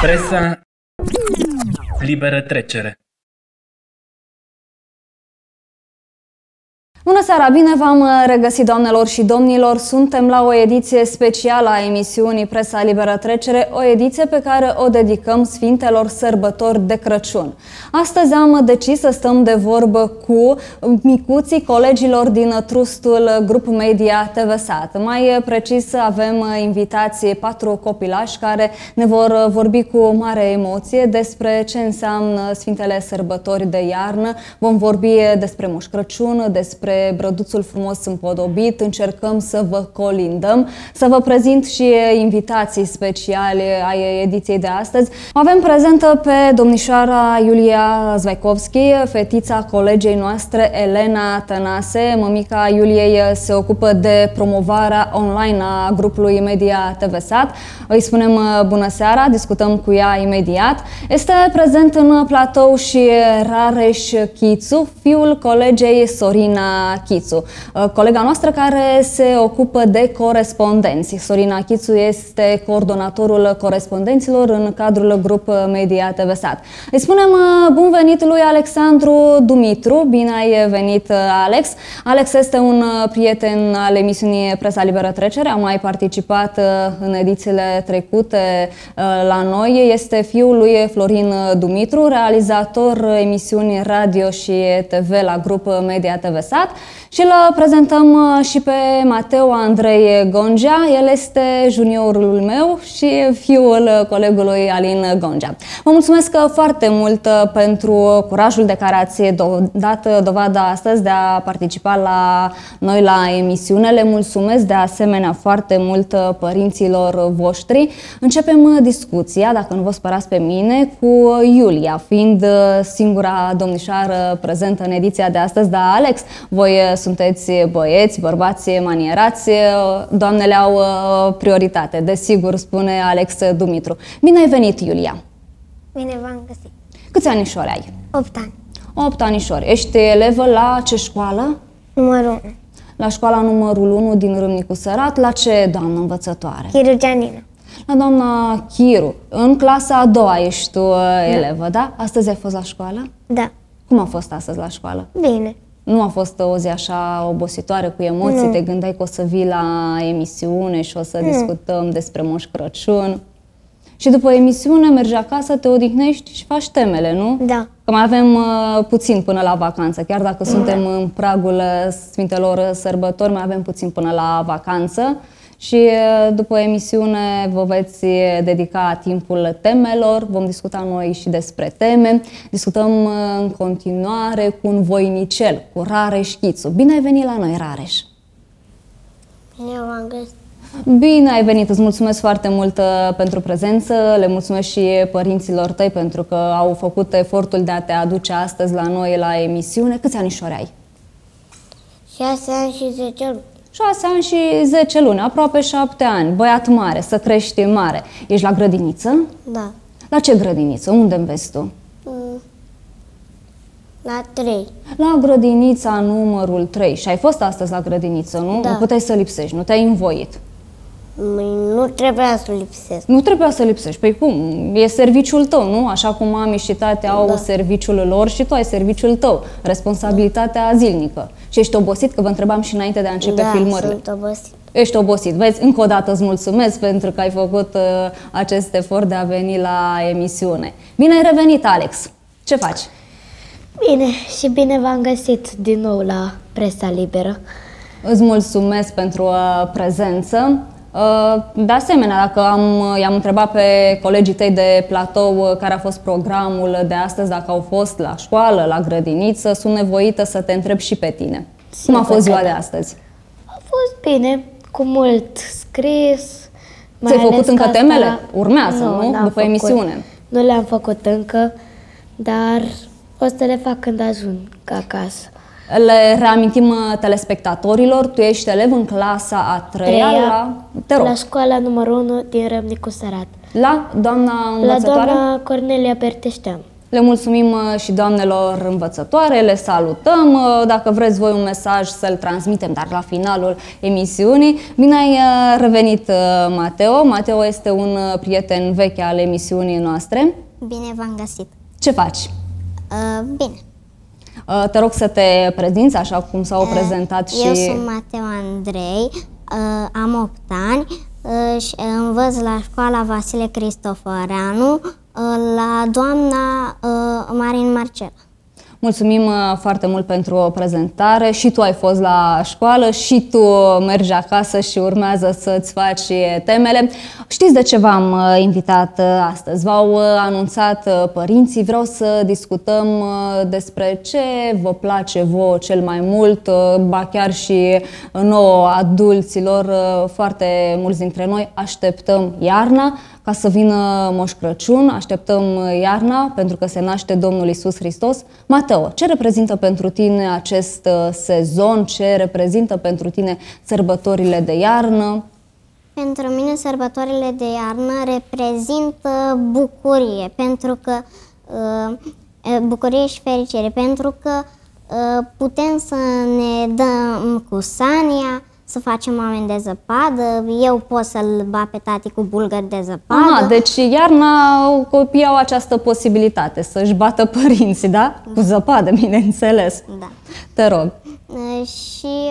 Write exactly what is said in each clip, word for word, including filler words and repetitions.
Presa liberă trecere. Bună seara, bine v-am regăsit, doamnelor și domnilor! Suntem la o ediție specială a emisiunii Presa Liberă Trecere, o ediție pe care o dedicăm Sfintelor Sărbători de Crăciun. Astăzi am decis să stăm de vorbă cu micuții colegilor din trustul Grup Media T V Sat. Mai precis, avem invitații patru copilași care ne vor vorbi cu mare emoție despre ce înseamnă Sfintele Sărbători de iarnă. Vom vorbi despre Moș Crăciun, despre brăduțul frumos împodobit, încercăm să vă colindăm, să vă prezint și invitații speciale ai ediției de astăzi. Avem prezentă pe domnișoara Iulia Zvaikovski, fetița colegei noastre Elena Tănase. Mămica Iuliei se ocupă de promovarea online a grupului Media T V Sat. Îi spunem bună seara, discutăm cu ea imediat. Este prezent în platou și Rareș Chițu, fiul colegei Sorina Chițu, colega noastră care se ocupă de corespondenți. Sorina Chițu este coordonatorul corespondenților în cadrul Grup Media T V Sat. Îi spunem bun venit lui Alexandru Dumitru. Bine ai venit, Alex. Alex este un prieten al emisiunii Presa Liberă Trecere, a mai participat în edițiile trecute la noi. Este fiul lui Florin Dumitru, realizator emisiuni radio și T V la Grup Media T V Sat. Și îl prezentăm și pe Mateo Andrei Gongea. El este juniorul meu și fiul colegului Alin Gongea. Vă mulțumesc foarte mult pentru curajul de care ați dat dovadă astăzi de a participa la noi la emisiune. Le mulțumesc de asemenea foarte mult părinților voștri. Începem discuția, dacă nu vă spărați pe mine, cu Iulia, fiind singura domnișoară prezentă în ediția de astăzi. Dar Alex, voi sunteți băieți, bărbați manierați, doamnele au prioritate, desigur, spune Alex Dumitru. Bine ai venit, Iulia! Bine v-am găsit! Câți anișori ai? opt ani. opt anișori. Ești elevă la ce școală? Numărul unu. La școala numărul unu din Râmnicu Sărat. La ce doamnă învățătoare? Chiru Gianina. La doamna Chiru. În clasa a doua ești tu da. elevă, da? Astăzi ai fost la școală? Da. Cum a fost astăzi la școală? Bine. Nu a fost o zi așa obositoare, cu emoții? Nu. Te gândeai că o să vii la emisiune și o să nu. discutăm despre Moș Crăciun? Și după emisiune mergi acasă, te odihnești și faci temele, nu? Da. Că mai avem uh, puțin până la vacanță, chiar dacă da. suntem în pragul Sfintelor Sărbători, mai avem puțin până la vacanță. Și după emisiune vă veți dedica timpul temelor, vom discuta noi și despre teme. Discutăm în continuare cu un voinicel, cu Rareș Chițu. Bine ai venit la noi, Rareș! Bine v-am găsit! Bine ai venit, îți mulțumesc foarte mult pentru prezență, le mulțumesc și părinților tăi pentru că au făcut efortul de a te aduce astăzi la noi la emisiune. Câți anișori ai? șase ani și zece luni. șase ani și zece luni, aproape șapte ani, băiat mare, să crești mare. Ești la grădiniță? Da. La ce grădiniță? Unde înveți tu? Mm. La trei. La grădinița numărul trei. Și ai fost astăzi la grădiniță, nu? Da. Nu puteai să lipsești, nu te-ai învoit. Nu trebuia să lipsesc. Nu trebuia să lipsești. Păi cum? E serviciul tău, nu? Așa cum mami și tate au da. serviciul lor și tu ai serviciul tău. Responsabilitatea da. zilnică. Și ești obosit? Că vă întrebam și înainte de a începe da, filmările. sunt obosit. Ești obosit. Vezi, încă o dată îți mulțumesc pentru că ai făcut uh, acest efort de a veni la emisiune. Bine ai revenit, Alex! Ce faci? Bine, și bine v-am găsit din nou la Presa Liberă. Îți mulțumesc pentru uh, prezență. De asemenea, dacă am, i-am întrebat pe colegii tăi de platou care a fost programul de astăzi, dacă au fost la școală, la grădiniță, sunt nevoită să te întreb și pe tine. Cum a fost ziua de astăzi? A fost bine, cu mult scris. Ți-ai făcut încă temele? Urmează, nu? nu? După făcut. emisiune. Nu le-am făcut încă, dar o să le fac când ajung acasă. Le reamintim telespectatorilor, tu ești elev în clasa a treia, treia la, te rog. la școala numărul unu din Râmnicu Sărat. La doamna învățătoare? La doamna Cornelia Berteștean. Le mulțumim și doamnelor învățătoare, le salutăm. Dacă vreți voi un mesaj să-l transmitem, dar la finalul emisiunii. Bine ai revenit, Mateo. Mateo este un prieten vechi al emisiunii noastre. Bine v-am găsit. Ce faci? Uh, bine. Uh, te rog să te prezinți așa cum s-au uh, prezentat și... Eu sunt Mateo Andrei, uh, am opt ani uh, și învăț la școala Vasile Cristoforeanu, uh, la doamna uh, Marin Marcela. Mulțumim foarte mult pentru o prezentare. Și tu ai fost la școală, și tu mergi acasă și urmează să-ți faci temele. Știți de ce v-am invitat astăzi? V-au anunțat părinții. Vreau să discutăm despre ce vă place vouă cel mai mult, ba chiar și nouă adulților. Foarte mulți dintre noi așteptăm iarna ca să vină Moș Crăciun, așteptăm iarna pentru că se naște Domnul Iisus Hristos. Mateo, ce reprezintă pentru tine acest sezon? Ce reprezintă pentru tine sărbătorile de iarnă? Pentru mine sărbătorile de iarnă reprezintă bucurie, pentru că bucurie și fericire, pentru că putem să ne dăm cu sania, să facem oameni de zăpadă, eu pot să-l bat pe tati cu bulgări de zăpadă. Aha, deci iarna copiii au această posibilitate să-și bată părinții, da? da? Cu zăpadă, bineînțeles. Da. Te rog. Și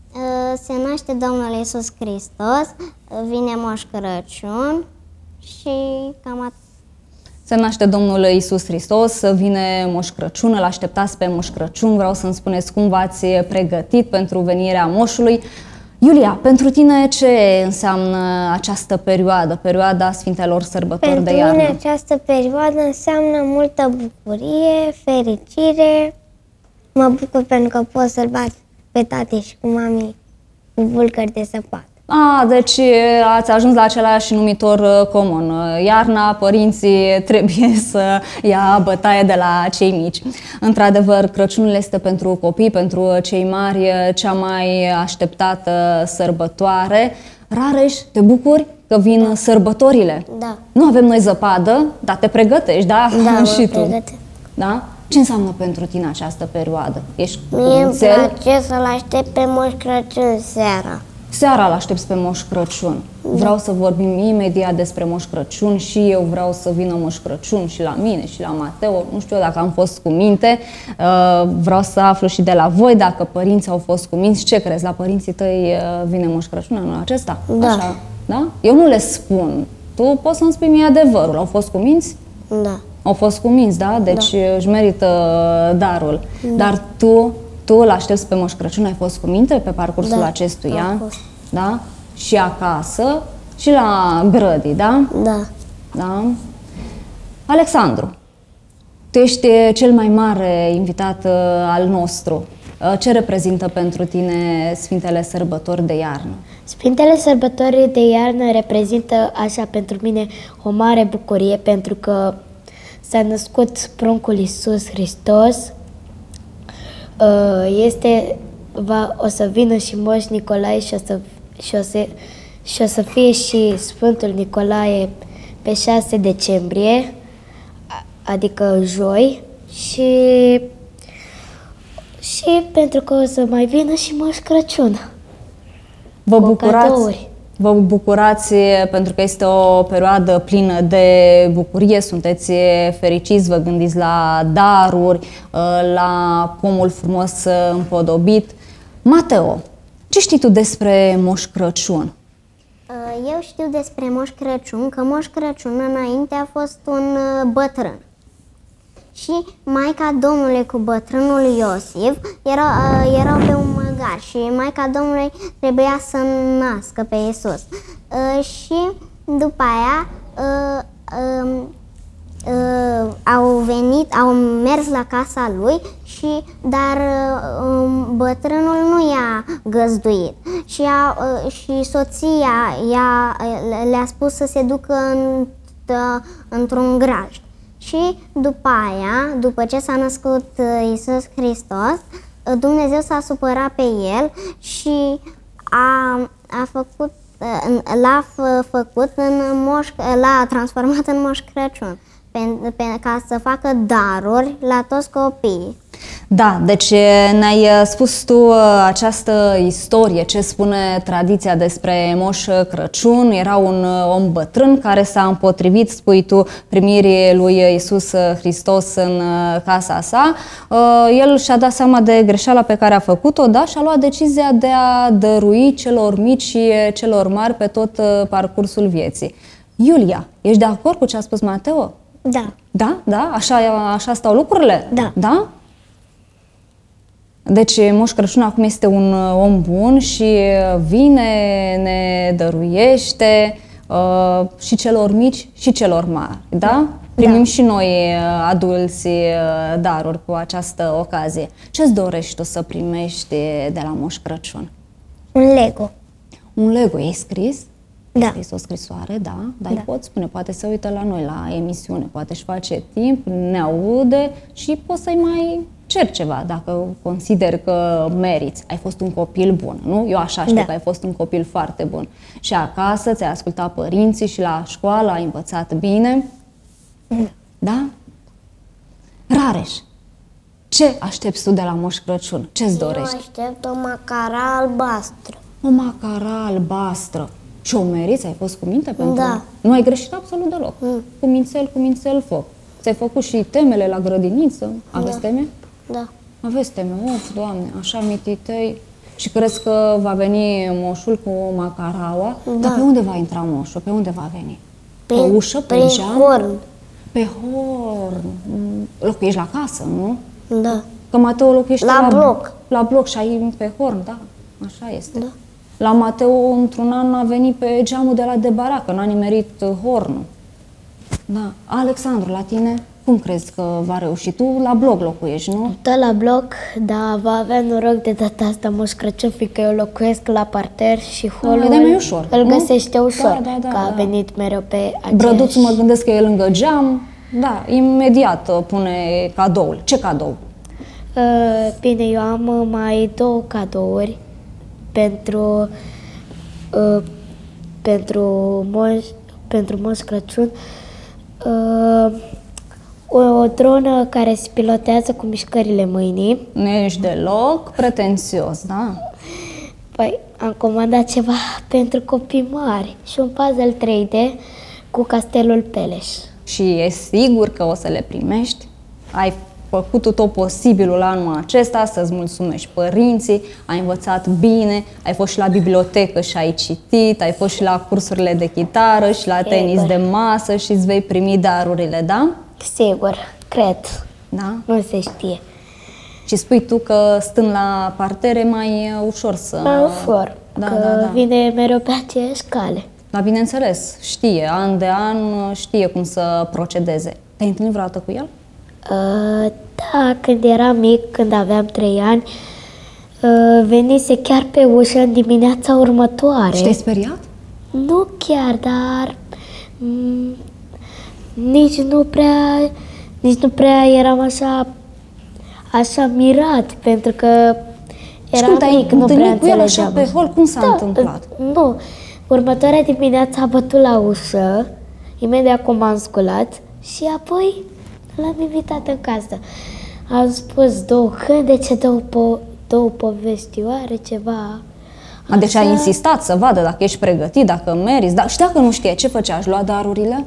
se naște Domnul Iisus Hristos, vine Moș Crăciun și cam atât. Se naște Domnul Iisus Hristos, vine Moș Crăciun, îl așteptați pe Moș Crăciun. Vreau să-mi spuneți cum v-ați pregătit pentru venirea Moșului. Iulia, pentru tine ce înseamnă această perioadă, perioada Sfintelor Sărbători pentru de iarnă? Pentru mine această perioadă înseamnă multă bucurie, fericire. Mă bucur pentru că pot să-l bat pe tati și cu mami cu bulgări de zăpadă. A, deci ați ajuns la același numitor comun. Iarna, părinții trebuie să ia bătaie de la cei mici. Într-adevăr, Crăciunul este pentru copii, pentru cei mari, cea mai așteptată sărbătoare. Rareș, te bucuri că vin da. sărbătorile? Da. Nu avem noi zăpadă, dar te pregătești, da? Da, și tu. Pregăte. Da? Ce înseamnă pentru tine această perioadă? Ești Mie îmi place să-l aștept pe Moș Crăciun seara. Seara îl aștepți pe Moș Crăciun. Vreau să vorbim imediat despre Moș Crăciun și eu vreau să vină Moș Crăciun și la mine și la Mateo. Nu știu dacă am fost cu minte. Vreau să aflu și de la voi dacă părinții au fost cu minți. Ce crezi? La părinții tăi vine Moș Crăciun anul acesta? Da. Așa, da? Eu nu le spun. Tu poți să-mi spui mie adevărul. Au fost cu minți? Da. Au fost cu minți, da? Deci da. își merită darul. Da. Dar tu... Tu îl aștepți pe Moș Crăciun, ai fost cu minte pe parcursul da, acestui an? Da? Și acasă, și la grădii, da? Da. Da? Alexandru, tu ești cel mai mare invitat al nostru. Ce reprezintă pentru tine Sfintele Sărbători de iarnă? Sfintele Sărbători de iarnă reprezintă așa pentru mine o mare bucurie, pentru că s-a născut pruncul Iisus Hristos. Este, va, o să vină și Moș Nicolae și o să, și o să, și o să fie și Sfântul Nicolae pe șase decembrie, adică joi, și, și pentru că o să mai vină și Moș Crăciun. Vă bucurați, vă bucurați pentru că este o perioadă plină de bucurie, sunteți fericiți, vă gândiți la daruri, la pomul frumos împodobit. Mateo, ce știi tu despre Moș Crăciun? Eu știu despre Moș Crăciun că Moș Crăciun înainte a fost un bătrân. Și Maica Domnului cu bătrânul Iosif erau, erau pe un măgar și Maica Domnului trebuia să nască pe Iisus. Și după aia au venit, au mers la casa lui, și, dar bătrânul nu i-a găzduit și, a, și soția le-a spus să se ducă în, într-un grajd. Și după aia, după ce s-a născut Iisus Hristos, Dumnezeu s-a supărat pe el și a, a făcut, l-a făcut în moș, l-a transformat în Moș Crăciun. pe, pe, ca să facă daruri la toți copiii. Da, deci ne-ai spus tu această istorie, ce spune tradiția despre Moș Crăciun. Era un om bătrân care s-a împotrivit, spui tu, primirii lui Iisus Hristos în casa sa. El și-a dat seama de greșeala pe care a făcut-o, da, și a luat decizia de a dărui celor mici și celor mari pe tot parcursul vieții. Iulia, ești de acord cu ce a spus Mateo? Da. Da? Da? Așa, așa stau lucrurile? Da. Da? Deci Moș Crăciun acum este un om bun și vine, ne dăruiește uh, și celor mici și celor mari, da? Primim și noi adulți daruri cu această ocazie. Ce-ți dorești tu să primești de la Moș Crăciun? Un Lego. Un Lego, ai scris? Da. Ai scris o scrisoare, da? Dar Da. îi poți spune, poate se uită la noi la emisiune, poate își face timp, ne aude și poți să-i mai cer ceva dacă consider că meriți. Ai fost un copil bun, nu? Eu așa știu Da. că ai fost un copil foarte bun. Și acasă ți-ai ascultat părinții și la școală ai învățat bine. Da. Da? Rareș, ce aștepți tu de la Moș Crăciun? Ce-ți dorești? Eu aștept o macara albastră. O macara albastră. Și o meriți? Ai fost cu minte pentru? Da. Nu ai greșit absolut deloc. Mm. Cu mințel, cu mințel foc. Ți-ai făcut și temele la grădiniță? Aveți teme? Da. Aveți teme, of, Doamne, așa mititei. Și crezi că va veni moșul cu macaraua? Da. Dar pe unde va intra moșul? Pe unde va veni? Pe, Prin- ușă? Pe prin geam? horn. Pe horn. Mm, Locuiești la casă, nu? Da. Că Mateo locuiește La la bloc. La bloc și ai pe horn, da, așa este. Da. La Mateo, într-un an, a venit pe geamul de la de baracă, n-a nimerit uh, hornul. Da. Alexandru, la tine, cum crezi că va reuși? Tu la bloc locuiești, nu? Tot la bloc, dar va avea noroc de data asta Moș Crăciun, fiindcă eu locuiesc la parter și holul e de mai ușor, îl nu? găsește ușor, Da, da, da, că a da. venit mereu pe aceeași... Brăduțul mă gândesc că e lângă geam. Da, imediat uh, pune cadoul. Ce cadou? Uh, bine, eu am uh, mai două cadouri pentru, uh, pentru, moș, pentru Moș Crăciun. Uh, o, o dronă care se pilotează cu mișcările mâinii. Nu ești deloc pretențios, da? Păi, am comandat ceva pentru copii mari și un puzzle trei D cu castelul Peleș. Și e sigur că o să le primești. Ai făcut tot posibilul anul acesta să-ți mulțumești părinții, ai învățat bine, ai fost și la bibliotecă și ai citit, ai fost și la cursurile de chitară și la tenis de masă și îți vei primi darurile, da? Sigur, cred. Da? Nu se știe. Și spui tu că stând la partere mai e ușor să... Mai ușor, Da, că da, da. vine mereu pe aceeași cale. Dar bineînțeles, știe, an de an știe cum să procedeze. Te-ai întâlnit vreodată cu el? Uh, da, când eram mic, când aveam trei ani, uh, venise chiar pe ușă în dimineața următoare. Și te-ai speriat? Nu chiar, dar mm, nici nu prea, nici nu prea eram așa, așa mirat, pentru că Și eram când te-ai mic, nu prea întâlnit cu el așa înțelegeam. pe hol, cum s-a Da, întâmplat? Nu, următoarea dimineață a bătut la ușă, imediat cum m-am sculat și apoi l-am invitat în casă. Am spus două cântece, două, po- două povestioare, ceva. A, deci a Așa. insistat să vadă dacă ești pregătit, dacă meriți, dar știa că nu știe ce făcea, aș lua darurile?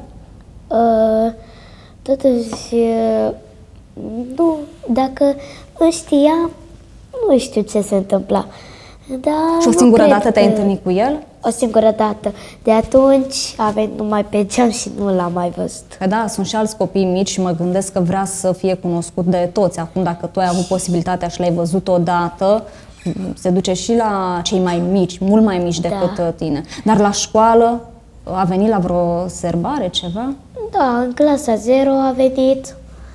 Uh, totuși, uh, nu, dacă îl știam, nu știu ce se întâmpla. Dar Și o nu singură cred dată te-ai că- întâlnit cu el? O singură dată. De atunci a venit numai pe geam și nu l-am mai văzut. Că da, sunt și alți copii mici și mă gândesc că vrea să fie cunoscut de toți. Acum, dacă tu ai avut posibilitatea și l-ai văzut odată, se duce și la cei mai mici, mult mai mici decât Da. tine. Dar la școală a venit la vreo serbare, ceva? Da, în clasa zero a venit,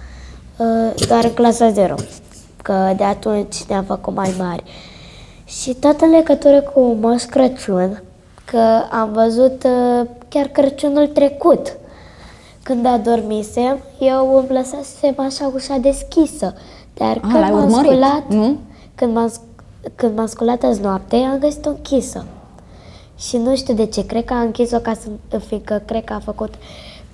uh, doar în clasa zero, că de atunci ne-am făcut mai mari. Și tot în legătură cu Moș Crăciun, că am văzut uh, chiar Crăciunul trecut, când adormisem, eu îmi lăsasem așa ușa deschisă, dar Ah, când l-ai m-am urmărit, sculat, nu? când m-am, sc- când m-am sculat azi noapte, am găsit-o închisă. Și nu știu de ce, cred că a închis-o ca să, fiindcă cred că a făcut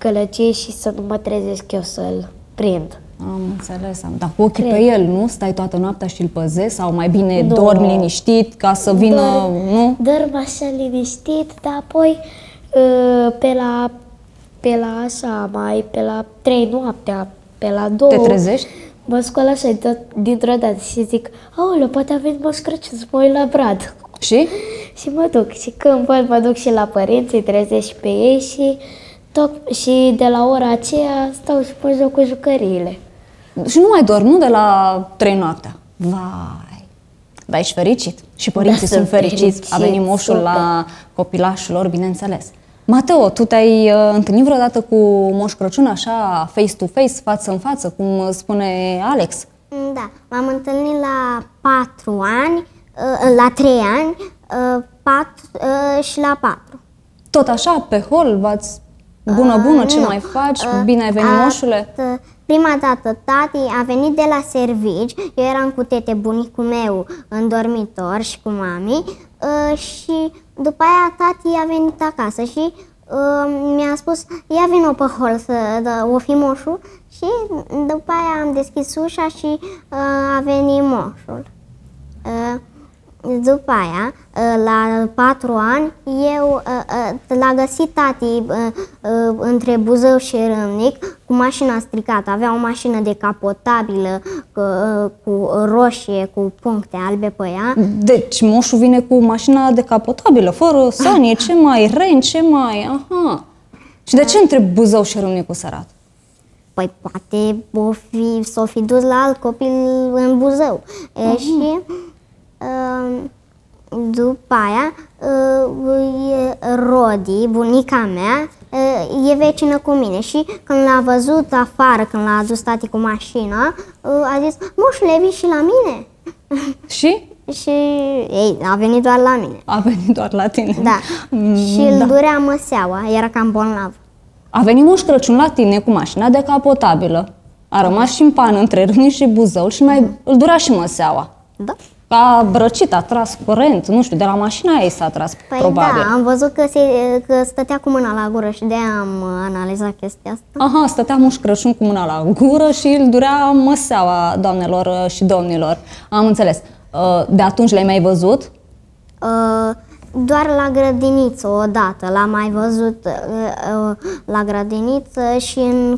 gălăgie și să nu mă trezesc eu să-l prind. Am înțeles, am. Dar cu ochii pe el, nu? Stai toată noaptea și îl păzezi? Sau mai bine Nu. dormi liniștit ca să vină, Dorm- nu? Dorm așa liniștit, dar apoi uh, pe la, pe la așa, mai pe la trei noaptea, pe la două... Te trezești? Mă scol așa dintr-o dată și zic, aoleu, poate a venit Moș Crăciun să mă uit la brad. Și? Și mă duc. Și când pot, mă duc și la părinți, îi trezesc și pe ei și, tot, și de la ora aceea stau și mă joc cu jucăriile. Și nu mai dormi, nu? De la trei noaptea. Vai! Dar ești fericit. Și părinții Da, sunt sunt fericiți. fericiți, A venit moșul super. la copilașul lor, bineînțeles. Mateo, tu te-ai uh, întâlnit vreodată cu Moș Crăciun așa, face-to-face, față în față, cum spune Alex? Da, m-am întâlnit la patru ani, uh, la trei ani, uh, patru, uh, și la patru. Tot așa, pe hol, v-ați... Bună, bună, ce nu. mai faci? Uh, Bine ai venit, a- moșule? t- Prima dată tati a venit de la servici, eu eram cu tete, bunicul meu în dormitor și cu mami uh, și după aia tati a venit acasă și uh, mi-a spus ia vino pe hol să da, o fi moșul și după aia am deschis ușa și uh, a venit moșul. Uh, După aia, la patru ani, eu l-a găsit tati între Buzău și Râmnic cu mașina stricată. Avea o mașină decapotabilă cu roșie, cu puncte albe pe ea. Deci moșul vine cu mașina decapotabilă, fără sanie, ce mai ren, ce mai... Aha. Și de ce între Buzău și Râmnicu Sărat? Păi poate o fi, s-o fi dus la alt copil în Buzău. E, și uh, după aia, uh, Rodi, bunica mea, uh, e vecină cu mine și când l-a văzut afară, când l-a adus tati cu mașina, uh, a zis, moșule, vii și la mine? Și? Și ei, a venit doar la mine. A venit doar la tine. Da. Mm, Și îl durea măseaua, era cam bolnav. A venit Moș Crăciun la tine cu mașina decapotabilă. A rămas și în pană între Râmnic și Buzău și mai îl dura și măseaua. Da. A brăcit, a tras curent, nu știu, de la mașina ei s-a tras, Păi probabil. da, am văzut că, se, că stătea cu mâna la gură și de-aia am analizat chestia asta. Aha, stătea Moș Crăciun cu mâna la gură și îl durea măseaua, doamnelor și domnilor. Am înțeles. De atunci l-ai mai văzut? Uh, doar la grădiniță odată, l-am mai văzut uh, uh, la grădiniță și în...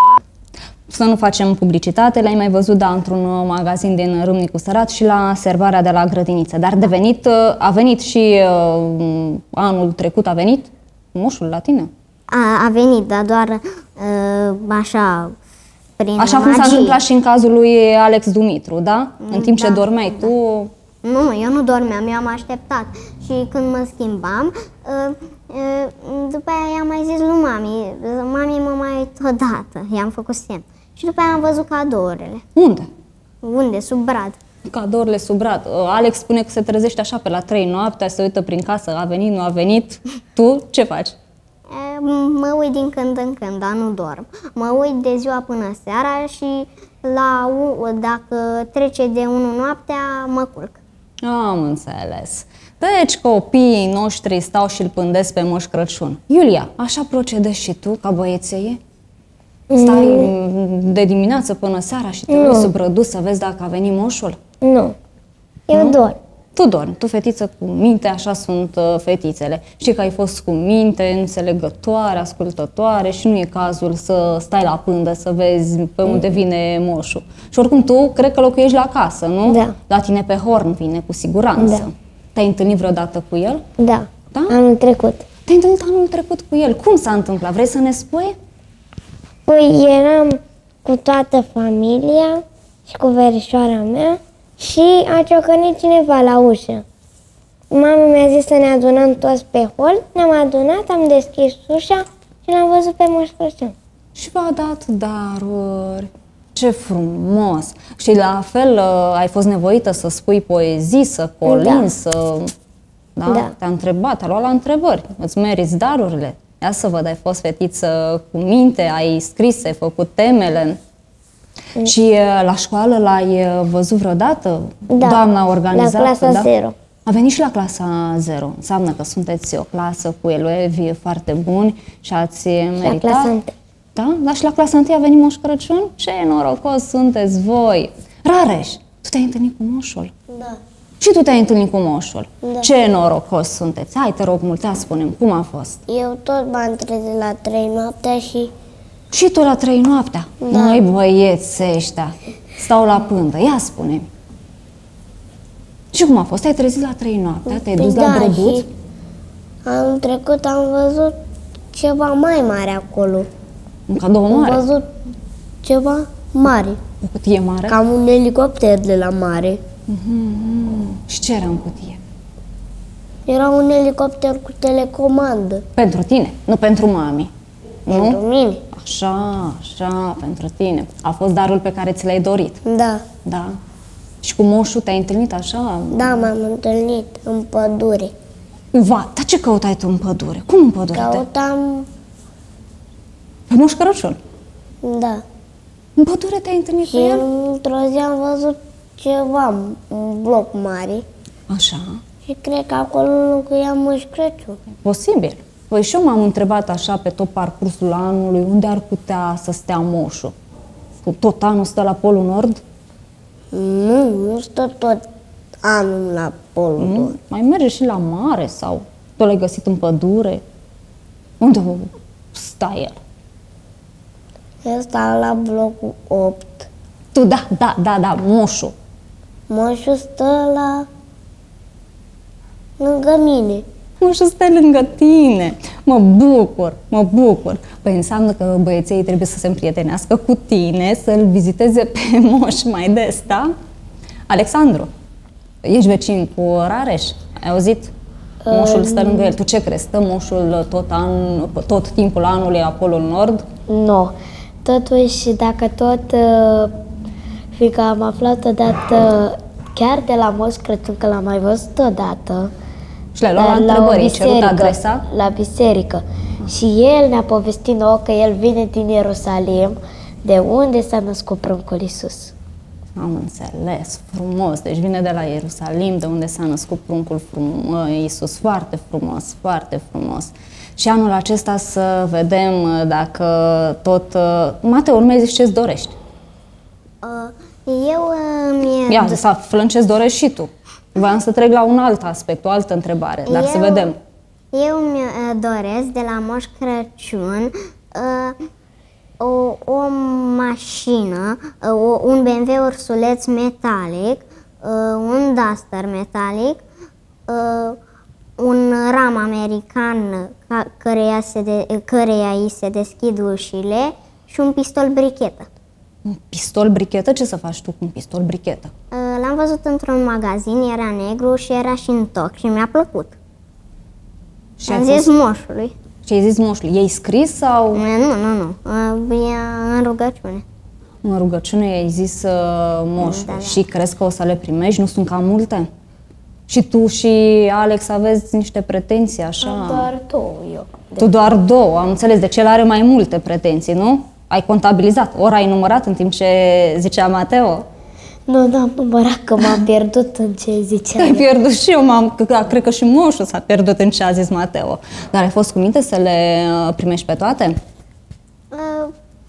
Să nu facem publicitate, l-ai mai văzut, da, într-un magazin din Râmnicu Sărat și la serbarea de la grădiniță. Dar de venit, a venit și uh, anul trecut, a venit moșul la tine? A, a venit, dar doar uh, așa, prin Așa cum magie. s-a întâmplat și în cazul lui Alex Dumitru, da? În timp ce Da, dormeai tu... Nu, nu, eu nu dormeam, eu am așteptat. Și când mă schimbam, uh, uh, după aia i-am mai zis lui mami, mami mă mai uit odată, i-am făcut semn. Și după aia am văzut cadourile. Unde? Unde? Sub brad. Cadourile sub brad. Alex spune că se trezește așa pe la trei noaptea, se uită prin casă, a venit, nu a venit. Tu ce faci? E, mă uit din când în când, dar nu dorm. Mă uit de ziua până seara și la, dacă trece de unu noaptea, mă culc. Am înțeles. Deci copiii noștri stau și îl pândesc pe Moș Crăciun. Iulia, așa procedezi și tu ca băiețeie? Stai mm. de dimineață până seara și te uiți sub rădus să vezi dacă a venit moșul? Nu. Eu Nu? dorm. Tu dormi, tu fetiță cu minte, așa sunt uh, fetițele. Știi că ai fost cu minte, înțelegătoare, ascultătoare și nu e cazul să stai la pândă să vezi pe unde vine moșul. Și oricum tu cred că locuiești la casă, nu? Da. La tine pe Horn vine, cu siguranță. Da. Te-ai întâlnit vreodată cu el? Da. Da? Anul trecut. Te-ai întâlnit anul trecut cu el. Cum s-a întâmplat? Vrei să ne spui? Păi eram cu toată familia și cu verișoara mea și a ciocănit cineva la ușă. Mama mi-a zis să ne adunăm toți pe hol, ne-am adunat, am deschis ușa și l-am văzut pe Moș Crăciun. Și v-a dat daruri. Ce frumos! Și la fel uh, ai fost nevoită să spui poezii, să colin, Da. să... Da? Da. Te-a întrebat, te-a luat la întrebări. Îți meriți darurile. Ia să văd, ai fost fetiță cu minte, ai scris, ai făcut temele. Și uh, la școală l-ai uh, văzut vreodată? Da, Doamna organizată, la clasa da? zero. A venit și la clasa zero. Înseamnă că sunteți o clasă cu elevi foarte buni și ați meritat. La clasa întâi. Da? Dar și la clasa întâi a venit Moș Crăciun? Ce norocos sunteți voi! Rareș, tu te-ai întâlnit cu moșul? Da. Și tu te-ai întâlnit cu moșul? Da. Ce norocos sunteți! Hai, te rog mult, ia spune-mi, cum a fost? Eu tot m-am trezit la trei noaptea și Și tu la trei noaptea? Da. Măi, băieți ăștia, stau la pândă, ia spune-mi. Și cum a fost? Te-ai trezit la trei noaptea? Te-ai dus la da, Brăduț? și anul trecut am văzut ceva mai mare acolo. Un cadou Am mare? văzut ceva mare, O cutie mare? cam un elicopter de la mare. Și ce era în cutie? Era un elicopter cu telecomandă. Pentru tine, nu pentru mami. Pentru Nu? mine. Așa, așa, pentru tine. A fost darul pe care ți l-ai dorit. Da. Da? Și cu moșul te-ai întâlnit așa? Da, m-am întâlnit în pădure. Va, dar ce căutai tu în pădure? Cum în pădure? Te... Căutam, Pe Moș Crăciun. da. În pădure te-ai întâlnit Și cu el? într-o zi am văzut ceva, un bloc mare. Așa. Și cred că acolo locuia Moș Crăciun. Posibil. Păi și eu m-am întrebat așa pe tot parcursul anului unde ar putea să stea moșul. Cu tot anul stă la Polul Nord? Nu, nu stă tot anul la Polul Nu? Nord. Mai merge și la mare sau tu l-ai găsit în pădure? Unde stă el? El sta la blocul opt. Tu, da, da, da, da, moșul. Moșul stă la... lângă mine. Moșul stă lângă tine. Mă bucur, mă bucur. Păi înseamnă că băieței trebuie să se împrietenească cu tine, să-l viziteze pe moș mai des, da? Alexandru, ești vecin cu Rareș? Ai auzit? Moșul stă lângă el. Tu ce crezi? Stă moșul tot, an, tot timpul anului la Polul Nord? Nu. Totuși, dacă tot, uh, fiindcă am aflat odată, chiar de la Moș Crăciun, că l-am mai văzut odată, Și le-ai luat la dar întrebări, o ai cerut adresa? la biserică. Și el ne-a povestit nouă că el vine din Ierusalim, de unde s-a născut pruncul Iisus. Am înțeles, frumos. Deci vine de la Ierusalim, de unde s-a născut pruncul frum- Iisus. Foarte frumos, foarte frumos. Și anul acesta să vedem dacă tot... Mateo, urmezi ce-ți dorești. Uh, Eu mi-e... Ia, să aflăm ce-ți dorești și tu. Voiam să trec la un alt aspect, o altă întrebare, dar Eu- să vedem. Eu mi doresc de la Moș Crăciun uh, o, o mașină, uh, un B M W ursuleț metalic, uh, un Duster metalic, uh, un ram american ca, căreia, se de, căreia îi se deschid ușile și un pistol brichetă. Un pistol brichetă? Ce să faci tu cu un pistol brichetă? Uh, L-am văzut într-un magazin, era negru și era și în toc și mi-a plăcut. Și Am ai zis fost- moșului. Ce ai zis moșului? Ei scris sau Nu, nu, nu. Uh, E în rugăciune. în rugăciune i-ai zis uh, moșului? Da, da. Și crezi că o să le primești? Nu sunt cam multe? Și tu și Alex aveți niște pretenții așa? Doar două eu. Tu doar două, am înțeles. Deci el are mai multe pretenții, nu? Ai contabilizat, ori ai numărat în timp ce zicea Mateo? Nu, nu am numărat că m-am pierdut în ce zicea. Ai pierdut și eu, m-am, că- cred că și moșul s-a pierdut în ce a zis Mateo. Dar ai fost cu minte să le uh, primești pe toate? Uh,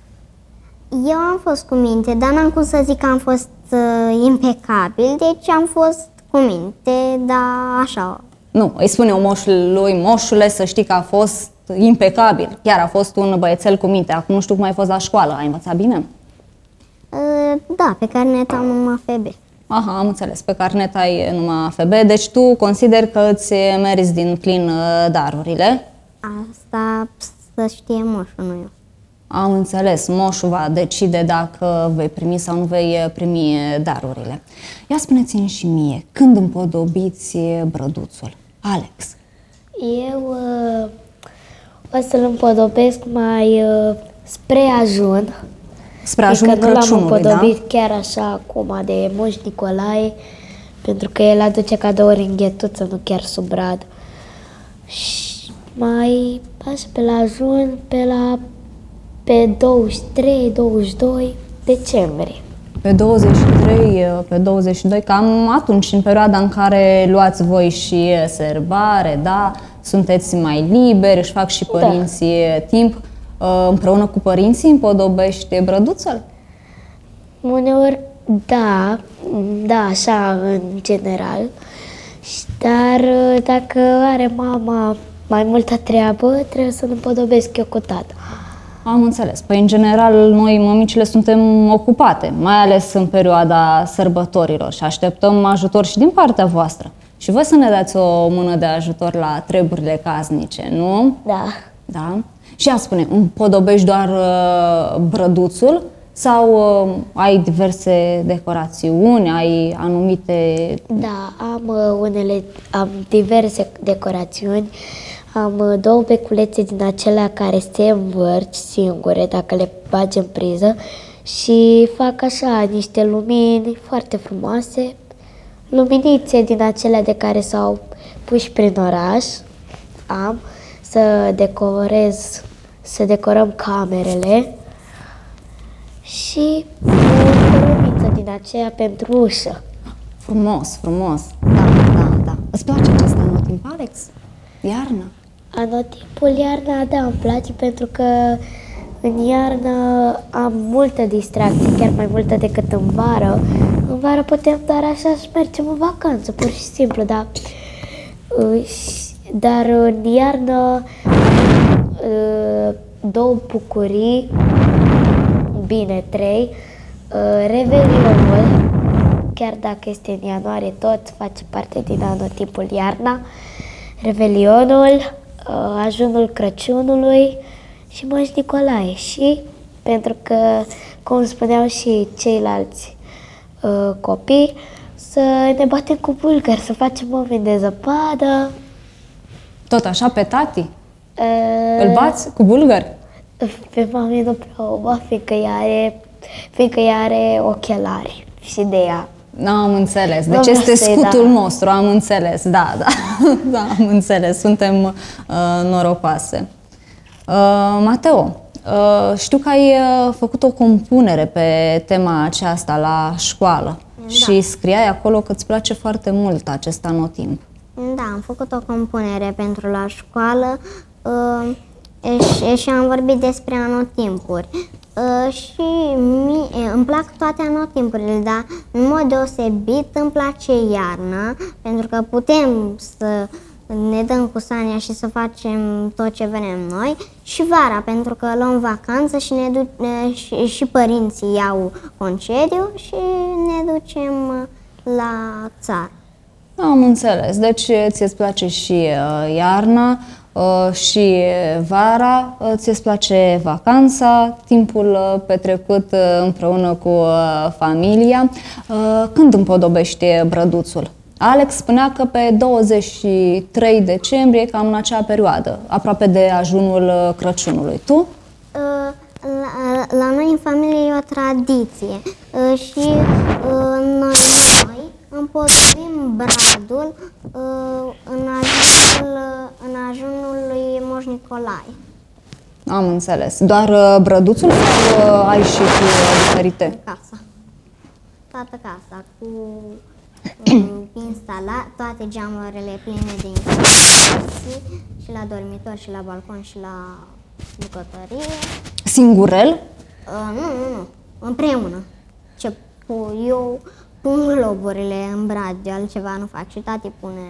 Eu am fost cu minte, dar n-am cum să zic că am fost uh, impecabil, deci am fost cu minte, dar așa. Nu, îi spune eu moșului, moșule, să știi că a fost impecabil. Chiar a fost un băiețel cu minte. Acum nu știu cum ai fost la școală. Ai învățat bine? Uh, Da, pe carnet am numai F B. Aha, am înțeles. Pe carnet ai numai F B. Deci tu consideri că îți meriți din plin uh, darurile? Asta să știe moșul, nu eu. Am înțeles. Moșul va decide dacă vei primi sau nu vei primi darurile. Ia spuneți-mi și mie, când împodobiți brăduțul? Alex. Eu uh, o să-l împodobesc mai uh, spre ajun. Spre ajunul Adică nu l-am Crăciunului, da? împodobit chiar așa acum de Moș Nicolae, pentru că el aduce cadouri în ghetuță, nu chiar sub brad. Și mai așa pe la ajun, pe la pe douăzeci și trei douăzeci și doi decembrie. Pe douăzeci și trei, pe douăzeci și doi, cam atunci, în perioada în care luați voi și sărbare, da? Sunteți mai liberi, își fac și părinții da. timp. Împreună cu părinții împodobești brăduțul? Uneori, da, da, așa, în general. Dar dacă are mama mai multă treabă, trebuie să-l împodobesc eu cu tata. Am înțeles. Păi, în general, noi, mămicile, suntem ocupate, mai ales în perioada sărbătorilor și așteptăm ajutor și din partea voastră. Și voi să ne dați o mână de ajutor la treburile casnice, nu? Da. Da? Și ea spune, împodobești doar uh, brăduțul sau uh, ai diverse decorațiuni, ai anumite... Da, am uh, unele, am diverse decorațiuni. Am uh, două beculețe din acelea care se învârt singure dacă le bagi în priză și fac așa niște lumini foarte frumoase, luminițe din acelea de care s-au pus prin oraș. Am să decorez, să decorăm camerele și o lumiță din aceea pentru ușă. Frumos, frumos. Da, da, da. Îți place acest anotimp, Alex? Iarna? Anotimpul iarna, da, îmi place pentru că în iarnă am multă distracție, chiar mai multă decât în vară. În vară putem doar așa să mergem în vacanță, pur și simplu, dar, dar în iarnă două bucurii, bine, trei, Revelionul, chiar dacă este în ianuarie, tot face parte din anotimpul iarna, Revelionul, ajunul Crăciunului și Moș Nicolae. Și pentru că, cum spuneau și ceilalți uh, copii, să ne batem cu bulgări, să facem oameni de zăpadă. Tot așa pe tati? Uh, Îl bați cu bulgări? Pe mami nu prea o bat, fiindcă ea are, fiindcă ea are ochelari și de ea. Am înțeles. Deci Doamne, este scutul da. nostru, am înțeles. Da, da, da, am înțeles. Suntem uh, norocoase. Uh, Mateo, uh, știu că ai uh, făcut o compunere pe tema aceasta la școală da. și scriai acolo că îți place foarte mult acest anotimp. Da, am făcut o compunere pentru la școală uh, și, și am vorbit despre anotimpuri. Uh, și mie, îmi plac toate anotimpurile, dar în mod deosebit îmi place iarna, pentru că putem să ne dăm cu Sania și să facem tot ce vrem noi, și vara, pentru că luăm vacanță și, ne du- și, și părinții iau concediu și ne ducem la țară. Am înțeles. Deci ți-ți place și uh, iarna uh, și vara, uh, ți-ți place vacanța, timpul uh, petrecut uh, împreună cu uh, familia. Uh, când împodobești brăduțul? Alex spunea că pe douăzeci și trei decembrie, cam în acea perioadă, aproape de ajunul Crăciunului. Tu? Uh, la, la noi în familie e o tradiție uh, și uh, noi, noi împodobim bradul uh, în, ajunul, în ajunul lui Moș Nicolae. Am înțeles. Doar uh, brăduțul sau uh, ai și cu uh, diferite? Casa. Toată casa, cu uh, instala, toate geamurile pline de instalații, și la dormitor, și la balcon, și la bucătărie. Singurel? Uh, nu, nu, nu. Împreună. Ce pu- eu pun globurile în brad, eu altceva nu fac, și tati pune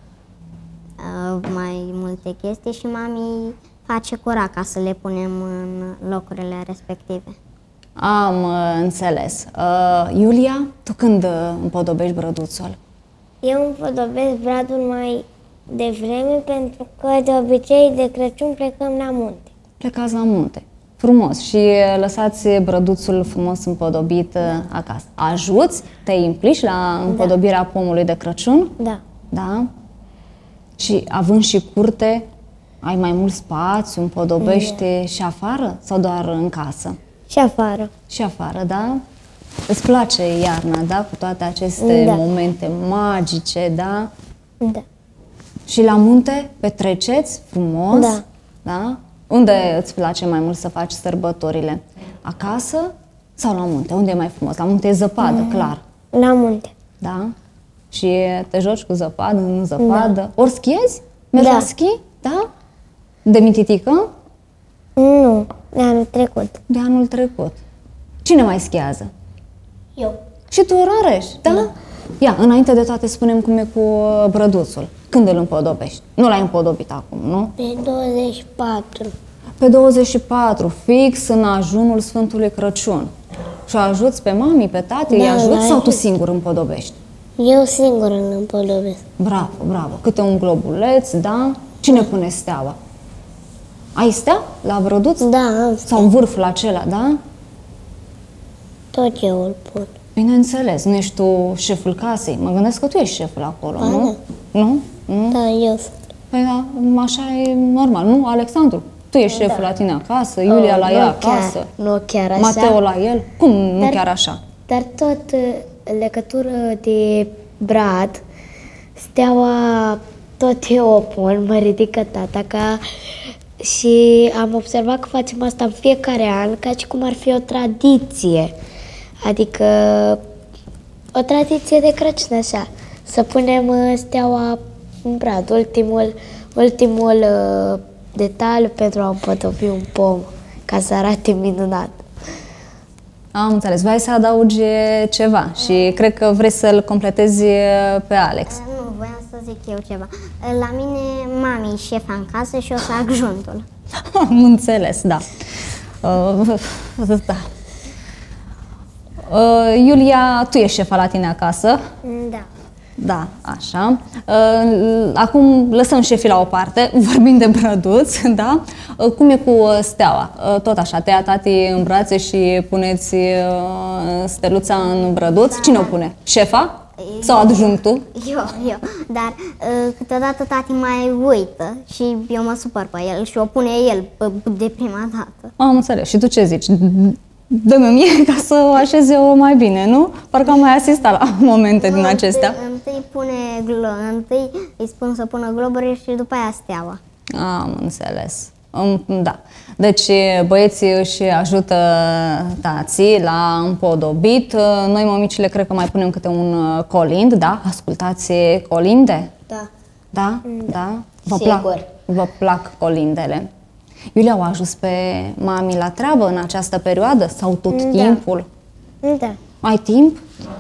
uh, mai multe chestii și mami face curat ca să le punem în locurile respective. Am uh, înțeles. Uh, Iulia, tu când uh, împodobești brăduțul? Eu împodobesc bradul mai devreme pentru că de obicei de Crăciun plecăm la munte. Plecați la munte. Frumos. Și uh, lăsați brăduțul frumos împodobit uh, acasă. Ajuți? Te implici la împodobirea da. pomului de Crăciun? Da. Da? Și având și curte, ai mai mult spațiu, împodobești da. și afară sau doar în casă? Și afară. Și afară, da? Îți place iarna, da? Cu toate aceste da. momente magice, da? Da. Și la munte petreceți frumos? Da. Da? Unde îți place mai mult să faci sărbătorile? Acasă Sau la munte? Unde e mai frumos? La munte e zăpadă, mm. clar. La munte. Da? Și te joci cu zăpadă, în zăpadă. Da. Ori schiezi? Mergi Da. la schi? Da? De mititică? Nu, de anul trecut. De anul trecut. Cine mai schiază? Eu. Și tu, Rareș, da? da? Ia, înainte de toate spunem cum e cu uh, brăduțul. Când îl împodobești? Nu l-ai împodobit acum, nu? Pe douăzeci și patru. Pe douăzeci și patru, fix în ajunul Sfântului Crăciun. Și ajuți pe mami, pe tati, Da, îi ajuți la sau tu ajut. singur împodobești? Eu singur îl împodobesc. Bravo, bravo. Câte un globuleț, da? Cine pune steaua? Ai stea la brăduț? Da, am Sau vârful acela, da? tot eu îl pun. Bineînțeles, nu ești tu șeful casei. Mă gândesc că tu ești șeful acolo, Ba, nu? Nu? Nu? Da, eu sunt. Păi da, așa e normal, nu? Alexandru, tu ești șeful la tine acasă, Iulia Oh, la nu ea chiar, acasă, nu chiar așa. Mateo la el. Cum nu Dar- chiar așa? Dar tot uh, în legătură de brad, steaua tot eu o pun, mă ridică tata ca și am observat că facem asta în fiecare an ca și cum ar fi o tradiție. Adică o tradiție de Crăciun așa, să punem uh, steaua în brad, ultimul, ultimul uh, detaliu pentru a împătopi un pom ca să arate minunat. Am înțeles, vrei să adaugi ceva și cred că vrei să-l completezi pe Alex. Nu, voiam să zic eu ceva. La mine mami e șefa în casă și o să adjuntul. Am înțeles, da. Uh, da. Uh, Iulia, tu ești șefa la tine acasă. Da. Da, așa. Uh, Acum lăsăm șefii la o parte, vorbim de brăduț, da? Uh, Cum e cu uh, steaua? Uh, Tot așa, te ia tati în brațe și puneți uh, steluța în brăduț. Cine o pune? Șefa? Sau adjunctul? Eu, eu. Dar uh, câteodată tati mai uită și eu mă supăr pe el și o pune el pe- de prima dată. Am înțeles. Și tu ce zici? Dă-mi mie ca să o așez eu mai bine, nu? Parcă am mai asistat la momente din Nu, acestea. Întâi, întâi pune glo- întâi îi spun să pună globuri și după aia steaua. Am înțeles. Um, Da. Deci băieții își ajută tații la împodobit. Noi, mămicile, cred că mai punem câte un uh, colind, da? Ascultați colinde? Da. Da? Da? Vă Sigur. plac, vă plac colindele. Iulia, au ajuns pe mami la treabă în această perioadă sau tot Da. timpul? Da. Ai timp?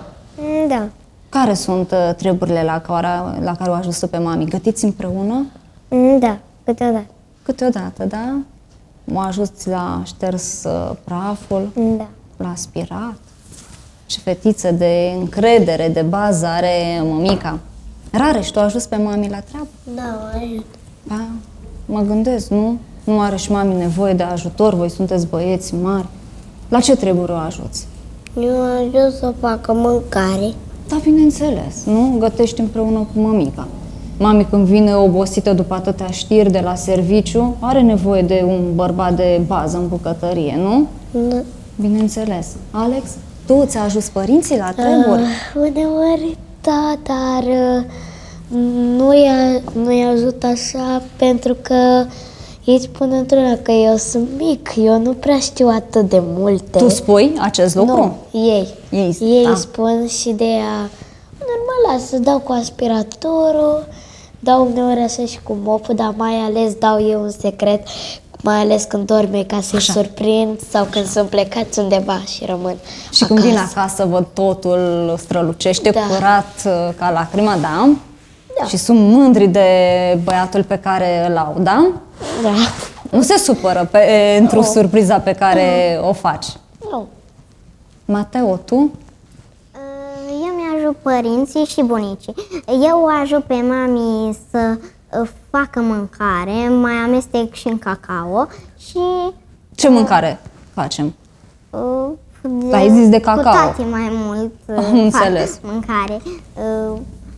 Da. Care sunt uh, treburile la care, la care au ajuns pe mami? Gătiți împreună? Da, câteodată. Câteodată, da? Mă ajuți la șters uh, praful, Da. la aspirat. Ce fetiță de încredere, de bază are mămica. Rareș, tu ajuns pe mami la treabă? Da, ajut. Da, mă gândesc, nu? Nu are și mami nevoie de ajutor, voi sunteți băieți mari. La ce treburi o ajuți? Eu ajut să facă mâncare. Da, bineînțeles, nu? Gătești împreună cu mămica. Mami, când vine obosită după atâtea știri de la serviciu, are nevoie de un bărbat de bază în bucătărie, nu? Da. Bineînțeles. Alex, tu ți-a ajuns părinții la treburi? Uh, uneori, da, dar uh, nu-i, a- nu-i ajut așa pentru că ei spun într-una că eu sunt mic, eu nu prea știu atât de multe. Tu spui acest lucru? Nu, ei. Ei, Ei da. spun și de a... Normal, las, să dau cu aspiratorul, dau uneori așa și cu mopul, dar mai ales dau eu un secret, mai ales când dorme ca să-i Așa. surprind sau când sunt plecați undeva și rămân Și când vin acasă, văd totul strălucește, Da. curat uh, ca lacrima, da? Da. Și sunt mândri de băiatul pe care îl au, da? Da. Nu se supără pe, pentru Nu. surpriza pe care o faci. Nu. Mateo, tu? Uh, Eu mi-ajut părinții și bunicii. Eu o ajut pe mami să uh, facă mâncare, mai amestec și în cacao și Ce mâncare facem? uh, de, Ai zis de cu cacao. tati mai mult uh, Am fac înțeles. mâncare uh,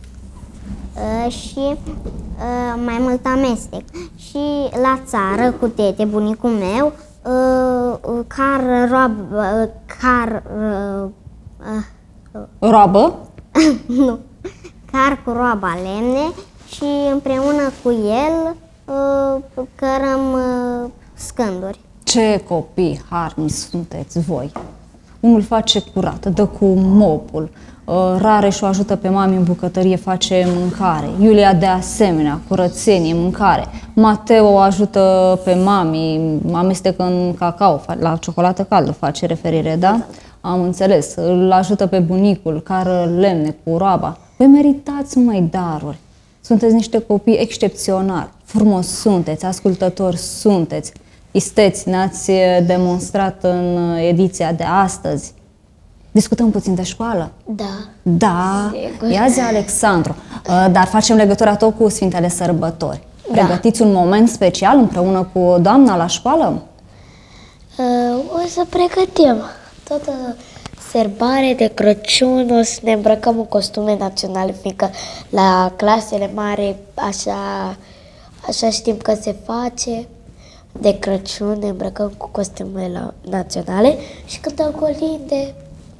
uh, și uh, mai mult amestec. Și la țară cu tete, bunicul meu, uh, uh, car roab, uh, car uh, uh, Roabă? nu, car cu roaba lemne și împreună cu el uh, cărăm uh, scânduri. Ce copii harnici sunteți voi! unul face curat, dă cu mopul, Rareș o ajută pe mami în bucătărie, face mâncare, Iulia de asemenea, curățenie, mâncare, Mateo o ajută pe mami, amestecă în cacao, la ciocolată caldă face referire, da? Am înțeles, îl ajută pe bunicul, cară lemne cu roaba. Voi meritați mai daruri. Sunteți niște copii excepționali, frumos sunteți, ascultători sunteți, isteți, ne-ați demonstrat în ediția de astăzi. Discutăm puțin de școală? Da. Da, Sigur. ia zi, Alexandru, dar facem legătura tot cu Sfintele Sărbători. Da. Pregătiți un moment special împreună cu doamna la școală? Uh, o să pregătim toată sărbare de Crăciun, o să ne îmbrăcăm în costume naționale, fiindcă la clasele mari așa, așa știm că se face. De Crăciun ne îmbrăcăm cu costume naționale și cântăm colinde.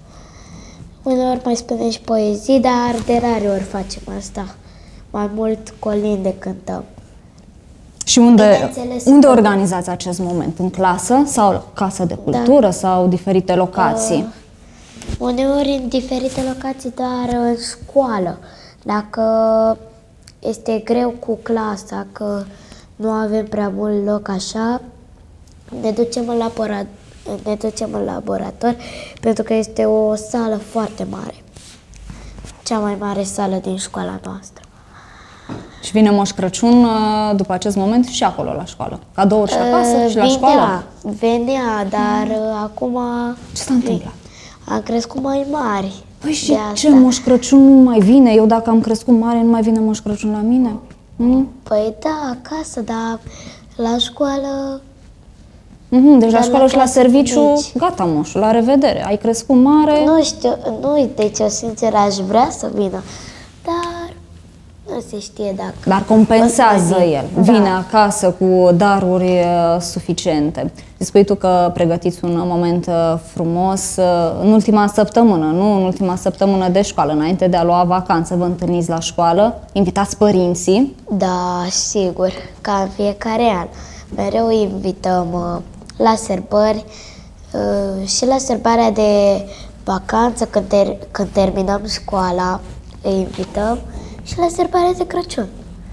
Uneori mai spunem și poezii, dar de rare ori facem asta. Mai mult colinde cântăm. Și unde, Bineînțeles unde că- organizați acest moment? În clasă sau la Casa de Cultură Da. sau diferite locații? Uneori în diferite locații, dar în școală. Dacă este greu cu clasa, că nu avem prea mult loc așa, ne ducem în laborator, ne ducem în laborator pentru că este o sală foarte mare. Cea mai mare sală din școala noastră. Și vine Moș Crăciun uh, după acest moment și acolo la școală. Cadouri și acasă Uh, și la venea, școală. Venea, dar uh, acum Ce s-a întâmplat? am crescut mai mari. Păi și de ce, asta. Moș Crăciun nu mai vine? Eu dacă am crescut mare, nu mai vine Moș Crăciun la mine? Mm? Păi da, acasă, dar la școală... Mhm, deci la Dar la școală și la clasă serviciu, mici. gata moșul, la revedere. Ai crescut mare. Nu știu, nu uite ce sincer aș vrea să vină, dar nu se știe dacă... Dar compensează o să mai el, vin. vine Da. acasă cu daruri uh, suficiente. Și spui tu că pregătiți un moment uh, frumos uh, în ultima săptămână, nu? În ultima săptămână de școală, înainte de a lua vacanță, vă întâlniți la școală, invitați părinții. Da, sigur, ca în fiecare an. Mereu îi invităm uh, la sărbări uh, și la sărbarea de vacanță, când, ter- când terminăm școala, îi invităm și la sărbarea de Crăciun.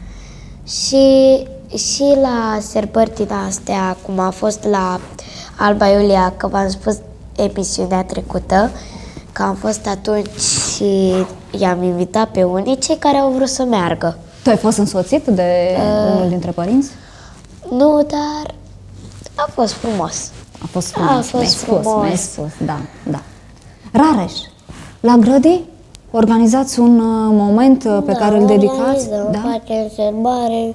Și, și la sărbări din astea, cum a fost la Alba Iulia, că v-am spus emisiunea trecută, că am fost atunci și i-am invitat pe unii, cei care au vrut să meargă. Tu ai fost însoțit de Uh. unul dintre părinți? Nu, dar a fost frumos. A fost frumos, A fost mi-ai spus, frumos. mi-ai spus, da, da. Rareș, la Grădii organizați un uh, moment uh, pe care îl dedicați? Organizăm, Da? facem sărbare,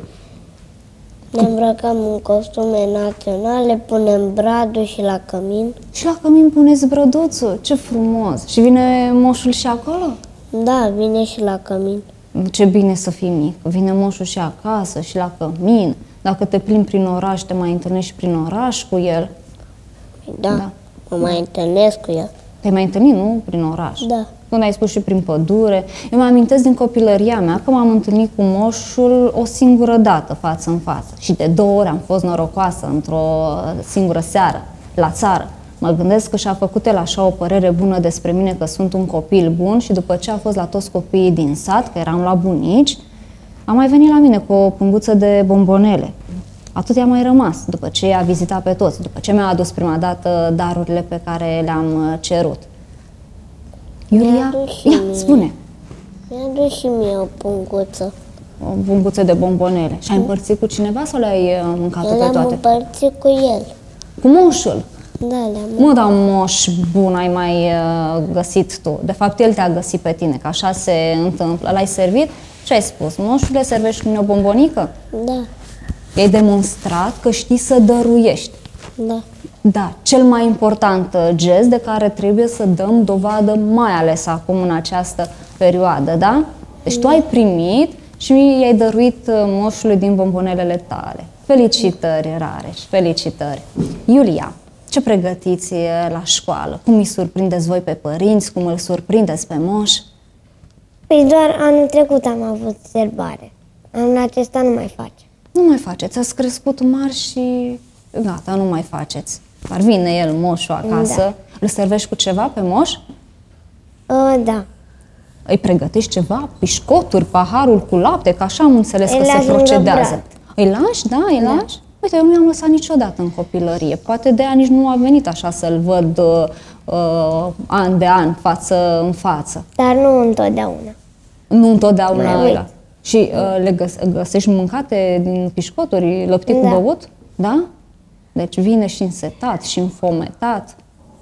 ne îmbrăcăm în costume naționale, punem bradul și la cămin. Și la cămin puneți brăduțul, ce frumos! Și vine moșul și acolo? Da, vine și la cămin. Ce bine să fii mic, vine moșul și acasă și la cămin. Dacă te plimbi prin oraș, te mai întâlnești și prin oraș cu el. Da, Da. mă mai întâlnesc cu el. Te-ai mai întâlnit, nu? Prin oraș. Da. Când ai spus și prin pădure. Eu mă amintesc din copilăria mea că m-am întâlnit cu moșul o singură dată, față în față. Și de două ori am fost norocoasă într-o singură seară, la țară. Mă gândesc că și-a făcut el așa o părere bună despre mine, că sunt un copil bun, și după ce a fost la toți copiii din sat, că eram la bunici, a mai venit la mine cu o punguță de bombonele. Atât i-a mai rămas, după ce i-a vizitat pe toți, după ce mi-a adus prima dată darurile pe care le-am cerut. Iulia, adus și ia, mie. spune, Mi-a dus și mie o punguță. o punguță de bombonele. Și ai împărțit cu cineva sau le-ai uh, mâncat Eu pe le-am toate? împărțit cu el. Cu moșul. Da, le-am Mă, dar moș bun ai mai uh, găsit tu. De fapt, el te-a găsit pe tine, că așa se întâmplă. L-ai servit și ai spus, moșule, servești cu mine o bombonică? Da, I-ai demonstrat că știi să dăruiești. da. Da, cel mai important uh, gest de care trebuie să dăm dovadă, mai ales acum în această perioadă, da? Deci tu ai primit și i-ai dăruit uh, moșului din bombonelele tale. Felicitări, Rareș, felicitări. Iulia, ce pregătiți uh, la școală? Cum îi surprindeți voi pe părinți? Cum îl surprindeți pe moș? Păi doar anul trecut am avut sărbare. Anul acesta nu mai face. Nu mai faceți, ați crescut mari și gata, nu mai faceți. Dar vine el, moșul, acasă, Îl servești cu ceva pe moș? Uh, da. Îi pregătești ceva? Pișcoturi, paharul cu lapte? Că așa am înțeles Îi că lași se lângă procedează. brad. Îi lași? Da, îi Da. lași? Uite, eu nu i-am lăsat niciodată în copilărie. Poate de aia nici nu a venit așa să-l văd uh, uh, an de an, față în față. Dar nu întotdeauna. Nu întotdeauna Mai îi uit. lași. Și uh, le găs- găsești mâncate din pișcoturi, lăpticul Da. băut? Da? Deci vine și însetat și înfometat.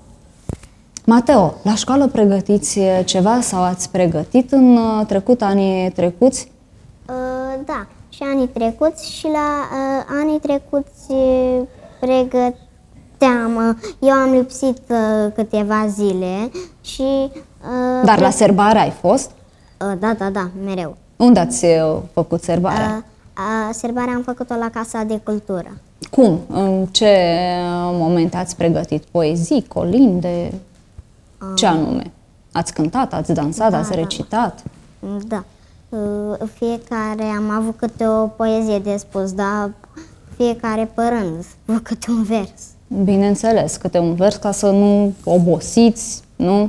Mateo, la școală pregătiți ceva sau ați pregătit în uh, trecut, anii trecuți? Uh, da, și anii trecuți și la uh, anii trecuți uh, pregăteam. Uh, eu am lipsit uh, câteva zile și... Uh, Dar la pre- serbare ai fost? uh, da, da, da, mereu. Unde ați uh, făcut serbarea? Uh, uh, serbarea am făcut-o la Casa de Cultură. Cum? În ce uh, momente ați pregătit? Poezii, colinde? Ce anume? Ați cântat, ați dansat, Da, ați da. recitat? Da. Uh, Fiecare am avut câte o poezie de spus, dar fiecare părând câte un vers. Bineînțeles, câte un vers ca să nu obosiți, nu?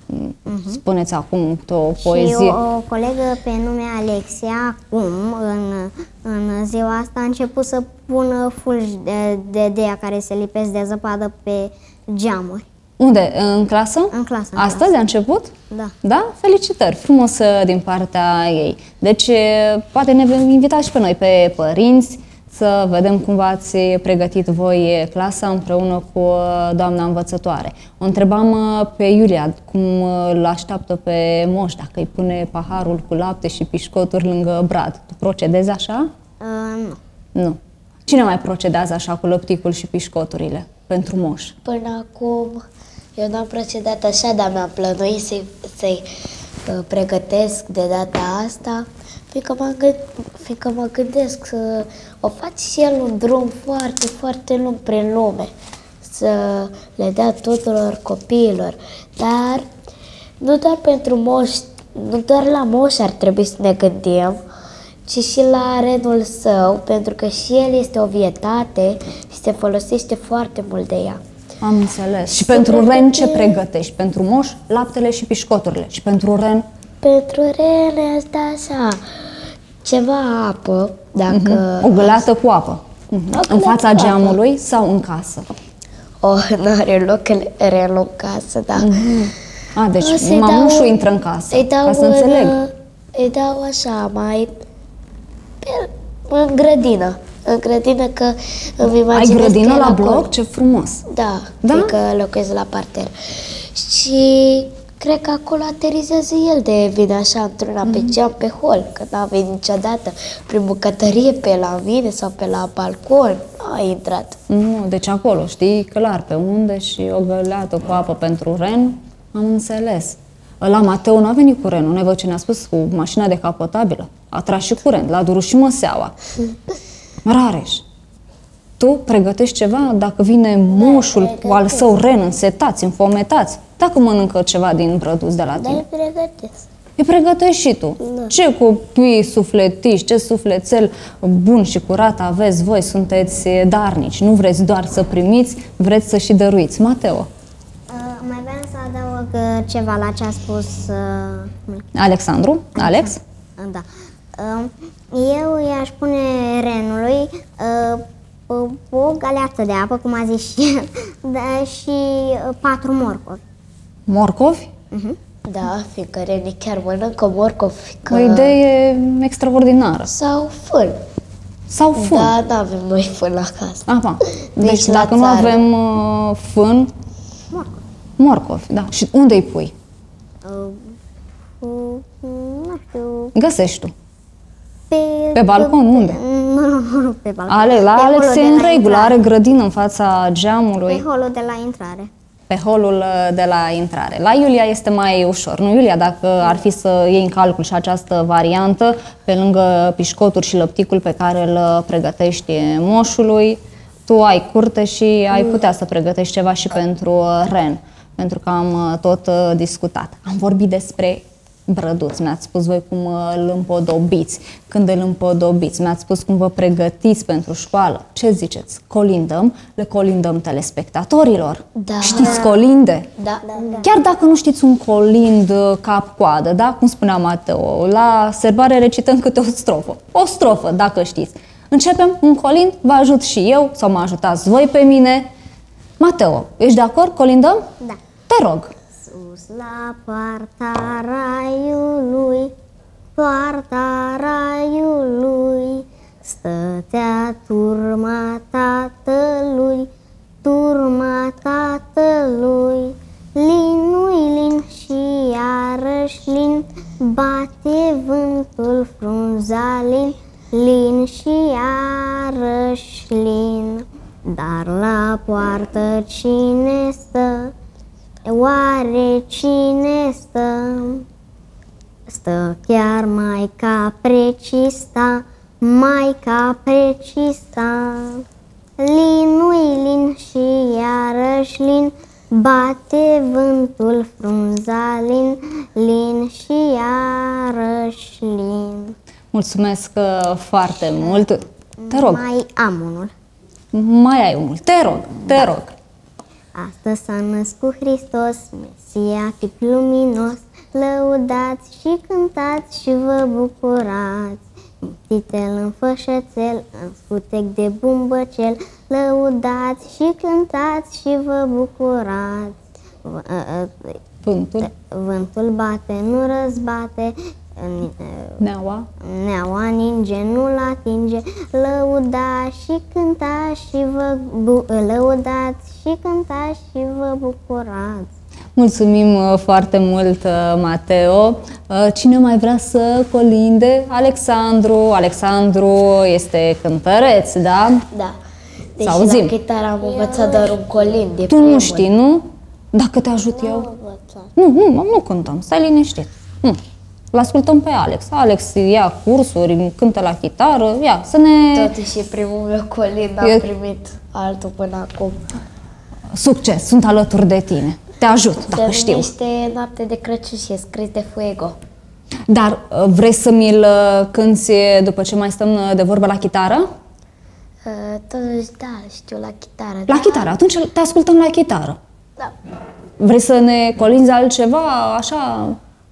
Spuneți acum câte o poezie. Și o, o colegă pe nume Alexia, acum, în, în ziua asta, a început să pună fulgi de, de deia care se lipesc de zăpadă pe geamuri. Unde? În clasă? În clasă, în Astăzi clasă. a început? Da. Da? Felicitări! Frumos uh, din partea ei. Deci, uh, poate ne invitați și pe noi, pe părinți, să vedem cum v-ați pregătit voi clasa împreună cu uh, doamna învățătoare. O întrebam uh, pe Iulia cum uh, îl așteaptă pe moș, dacă îi pune paharul cu lapte și pișcoturi lângă brad. Tu procedezi așa? Uh, nu. Nu. Cine mai procedează așa cu lăpticul și pișcoturile pentru moș? Până acum eu n-am procedat așa, dar mi-am plănuit să-i, să-i uh, pregătesc de data asta, fiindcă mă, gând, fiindcă mă gândesc să o faci și el un drum foarte, foarte lung prin lume, să le dea tuturor copiilor, dar nu doar pentru moși, nu doar la moși ar trebui să ne gândim, ci și la renul său, pentru că și el este o vietate și se folosește foarte mult de ea. Am înțeles. Și pentru ren ce pregătești? Pentru moș, laptele și pișcoturile. Și pentru ren? Pentru rene asta așa, ceva apă, dacă... O găleată cu apă. Mhm. O În găleată fața cu apă. geamului sau în casă? Oh, n-are loc renul în casă, da. A, deci O să-i mamușul dau- intră în casă, Îi dau ca să în, înțeleg. Îi dau așa, mai... Pe, în grădină. În grădină, că îmi Ai imaginez grădină că el la acolo. bloc? Ce frumos! Da, Da? fiindcă locuiesc la parter. Și cred că acolo aterizează el de vine așa într-una pe geam, pe hol, că n-a venit niciodată prin bucătărie pe la mine sau pe la balcon. A intrat. Nu, deci acolo, știi, clar pe unde și o găleată cu apă pentru ren, am înțeles. La Mateo nu a venit cu renul, nu văd ce ne-a spus, cu mașina decapotabilă. A tras și curent, l-a durut și măseaua. Rareș, tu pregătești ceva dacă vine moșul cu al său ren însetați, înfometați? Dacă mănâncă ceva din brăduț de la Dar tine? îi pregătesc. Îi pregătești și tu. Ce copii sufletiși, ce sufletel bun și curat aveți voi, sunteți darnici. Nu vreți doar să primiți, vreți să și dăruiți. Mateo. Uh, mai vreau să adaug uh, ceva la ce a spus uh, Alexandru? Alex? Uh, Da. Uh, Eu i-aș pune renului uh, o- o galeată de apă, cum a zis și el, da, și uh, patru morcovi. Morcovi? Da, fiindcă renii chiar mănâncă morcovi. Că... O idee extraordinară. Sau fân. Sau fân. Da, da, avem noi fân la casă. Aha. Deci Deci la dacă nu țară. avem uh, fân, Morcovi. morcovi, da. Și unde îi pui? Uh, uh, nu știu, Găsești tu. pe... Pe balcon, unde? Nu, nu, nu, nu pe balcon. Ale, la Pe Alex holul e de în la regulă, intrare. are grădină în fața geamului. Pe holul de la intrare. Pe holul uh, de la intrare. La Iulia este mai ușor. Nu, Iulia, dacă ar fi să iei în calcul și această variantă, pe lângă pișcotul și lăpticul pe care îl uh, pregătești moșului, tu ai curte și ai putea să pregătești ceva și pentru uh, ren, pentru că am uh, tot uh, discutat. Am vorbit despre Brăduț, mi-ați spus voi cum îl împodobiți, când îl împodobiți, mi-ați spus cum vă pregătiți pentru școală. Ce ziceți? Colindăm? Le colindăm telespectatorilor? Da. Știți colinde? Da. Da. Chiar dacă nu știți un colind cap-coadă, da? Cum spunea Mateo, la serbare recităm câte o strofă. O strofă, dacă știți. Începem un colind, vă ajut și eu sau mă ajutați voi pe mine. Mateo, ești de acord? Colindăm? Da. Te rog. Sus la poarta raiului, poarta raiului, stătea turma tatălui, turma tatălui. Linui lin și iarăși lin, bate vântul frunzalin, lin și iarăși lin. Dar la poartă cine stă? Oare cine stă? Stă chiar Maica Precista, Maica Precista. Linui lin și iarăși lin, bate vântul frunzalin, lin și iarăși lin. Mulțumesc uh, foarte mult. Te rog. Mai am unul. Mai ai unul. Te rog, te da. rog. Astăzi s-a născut Hristos, Mesia, chip luminos, lăudați și cântați și vă bucurați. Titel în fășățel, în scutec de bumbăcel, lăudați și cântați și vă bucurați. Vântul. Vântul bate, nu răzbate, Neaua. Neaua ninge, nu-l atinge, lăudați și cântați și vă bu- lăudați și cântați și vă bucurați. Mulțumim uh, foarte mult, uh, Mateo. Uh, cine mai vrea să colinde? Alexandru. Alexandru este cântăreț, da? Da. Deși la chitară am învățat doar un colind. Tu nu știi, nu? Dacă te ajut eu? Nu, nu, nu cântăm, stai liniștit. Nu. L-ascultăm pe Alex. Alex ia cursuri, cântă la chitară, ia, să ne... Totuși e primul meu colind, am Eu... primit altul până acum. Succes, sunt alături de tine. Te ajut, dacă știu. Se numește Noapte de Crăciun și e scris de Fuego. Dar vrei să mi-l cânti după ce mai stăm de vorbă la chitară? Uh, totuși, da, știu la chitară. La da. chitară, atunci te ascultăm la chitară. Da. Vrei să ne colinzi altceva, așa...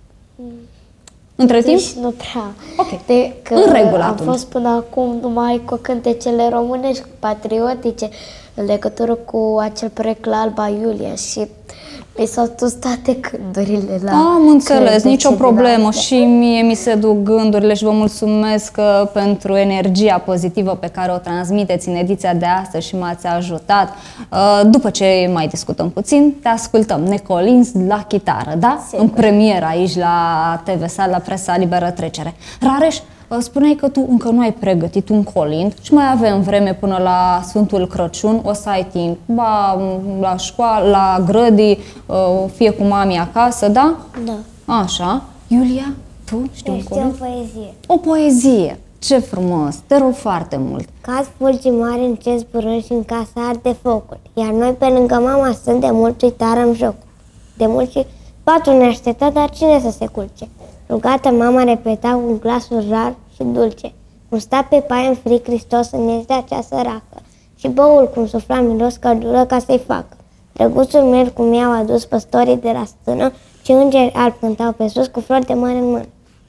Între timp? Deci nu prea. Ok. De că în regulă am atunci. fost până acum numai cu cântecele românești, patriotice, în legătură cu acel proiect la Alba Iulia și mi s-au dus toate gândurile la... Am înțeles, cântece nicio din problemă. astea. Și mie mi se duc gândurile și vă mulțumesc uh, pentru energia pozitivă pe care o transmiteți în ediția de astăzi și m-ați ajutat. Uh, După ce mai discutăm puțin, te ascultăm. Ne colinzi la chitară, da? Sigur. În premieră aici la T V S A, la Presa Liberă Trecere. Rareș, uh, spuneai că tu încă nu ai pregătit un colind și mai avem vreme până la Sfântul Crăciun. O să ai timp, ba la școală, la grădii, uh, fie cu mami acasă, da? Da. Așa. Iulia, tu știi un Este o cuvânt? poezie. O poezie. Ce frumos. Te rog foarte mult. Caz fulgi mari în cer zburând și în casa arde focul. Iar noi pe lângă mama sunt de mult uitară în joc. De mult și patul ne aștepta, dar cine să se culce? Rugată mama repeta cu un glasul rar și dulce. Cum sta pe paie în fric Hristos în ești cea săracă. Și băul cum sufla miros căldură ca să-i facă. Drăguțul meu cum i-au adus păstorii de la stână și îngeri albi cântau pe sus cu flori de mare în mână.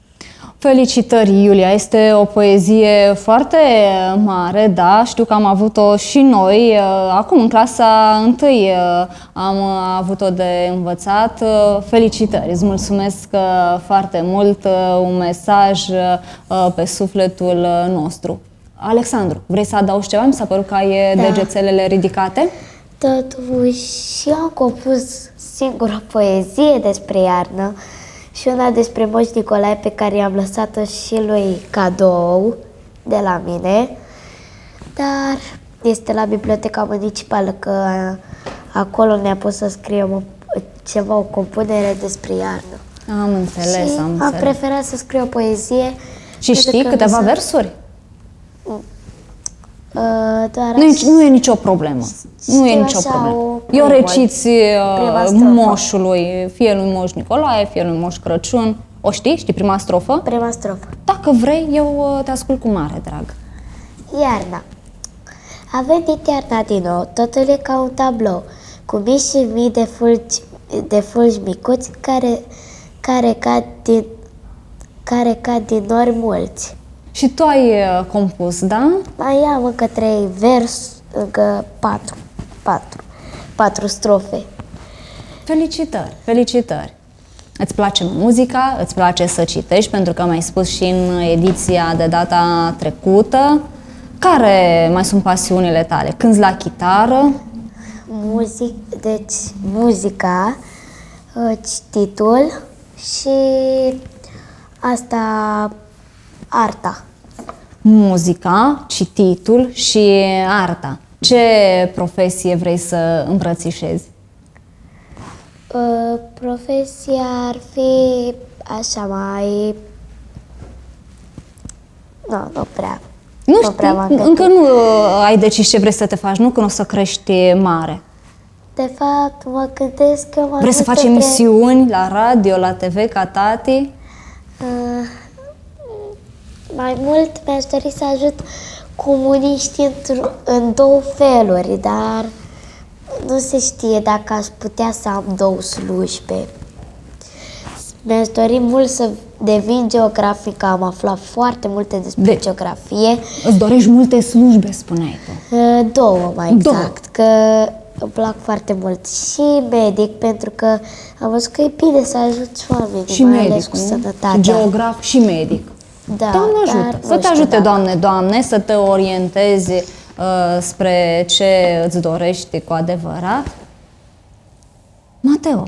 Felicitări, Iulia. Este o poezie foarte mare, da, știu că am avut-o și noi. Acum, în clasa întâi, am avut-o de învățat. Felicitări, îți mulțumesc foarte mult, un mesaj pe sufletul nostru. Alexandru, vrei să adaugi ceva? Mi s-a părut că ai Da. degețelele ridicate. Totuși, eu am compus singura poezie despre iarnă și una despre Moș Nicolae pe care i-am lăsat-o și lui cadou de la mine, dar este la Biblioteca Municipală, că acolo ne-a pus să scriem o, ceva, o compunere despre iarnă. Am înțeles, și am am înțeles. preferat să scriu o poezie. Și știi pentru că câteva mi s-a- versuri? Uh, doar Nu e, așa- nu e nicio problemă. Nu e Știu nicio așa problemă. o Eu primă- reciți prima uh, strofă. moșului, fie lui Moș Nicolae, fie lui Moș Crăciun. O știi? Știi prima strofă? Prima strofă. Dacă vrei, eu te ascult cu mare drag. Iarna. A venit iarna din nou, totul e ca un tablou, cu mii și mii de fulgi, de fulgi micuți care, care, cad din, care cad din nori mulți. Și tu ai uh, compus, da? Mai am încă trei vers, încă patru, patru, patru strofe. Felicitări, felicitări! Îți place muzica, îți place să citești, pentru că mi-ai spus și în ediția de data trecută. Care mai sunt pasiunile tale? Cânti la chitară? Muzic, deci muzica, cititul și asta, arta. Muzica, cititul și arta. Ce profesie vrei să îmbrățișezi? Uh, profesia ar fi așa mai... Nu, nu prea. Nu, nu prea știi, încă nu ai decis ce vrei să te faci, nu când o să crești mare. De fapt, mă gândesc că mă Vrei să faci emisiuni la radio, la T V ca tati? Uh, mai mult mi-aș dori să ajut comuniștii în două feluri, dar nu se știe dacă aș putea să am două slujbe. Mi-aș dori mult să devin geografică, am aflat foarte multe despre de geografie. Îți dorești multe slujbe, spuneai tu. Două, mai exact, Două. că îmi plac foarte mult. Și medic, pentru că am văzut că e bine să ajuți oamenii, Și mai medic, ales cu nu? sănătatea. Geograf și medic. Da, Doamne ajută, dar să nu te știu ajute, dacă- Doamne, Doamne, să te orientezi uh, spre ce îți dorești cu adevărat. Mateo,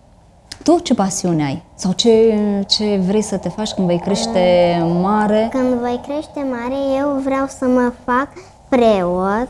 tu ce pasiune ai? Sau ce, ce vrei să te faci când vei crește mare? Când voi crește mare, eu vreau să mă fac preot,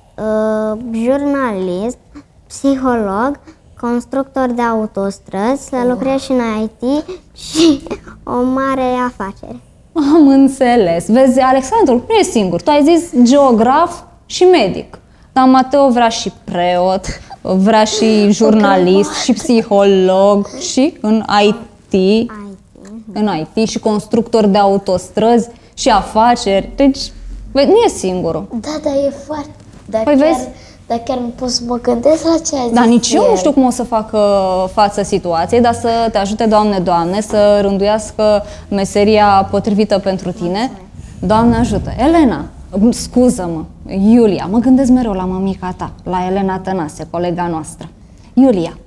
uh, jurnalist, psiholog, constructor de autostrăzi, să lucrez și în I T și o mare afacere. Am înțeles. Vezi, Alexandru, nu e singur. Tu ai zis geograf și medic. Dar Mateo vrea și preot, vrea și jurnalist, și psiholog, și în I T, I T. în I T și constructor de autostrăzi și afaceri. Deci, vezi, nu e singurul. Da, dar e foarte... Dar Păi chiar, vezi? Dar chiar nu pot să mă gândesc la ce a zis Dar nici eu el. nu știu cum o să fac uh, față situației, dar să te ajute, Doamne, Doamne, să rânduiască meseria potrivită pentru tine. Doamne ajută. Elena, scuză-mă, Iulia, mă gândesc mereu la mămica ta, la Elena Tănase, colega noastră. Iulia,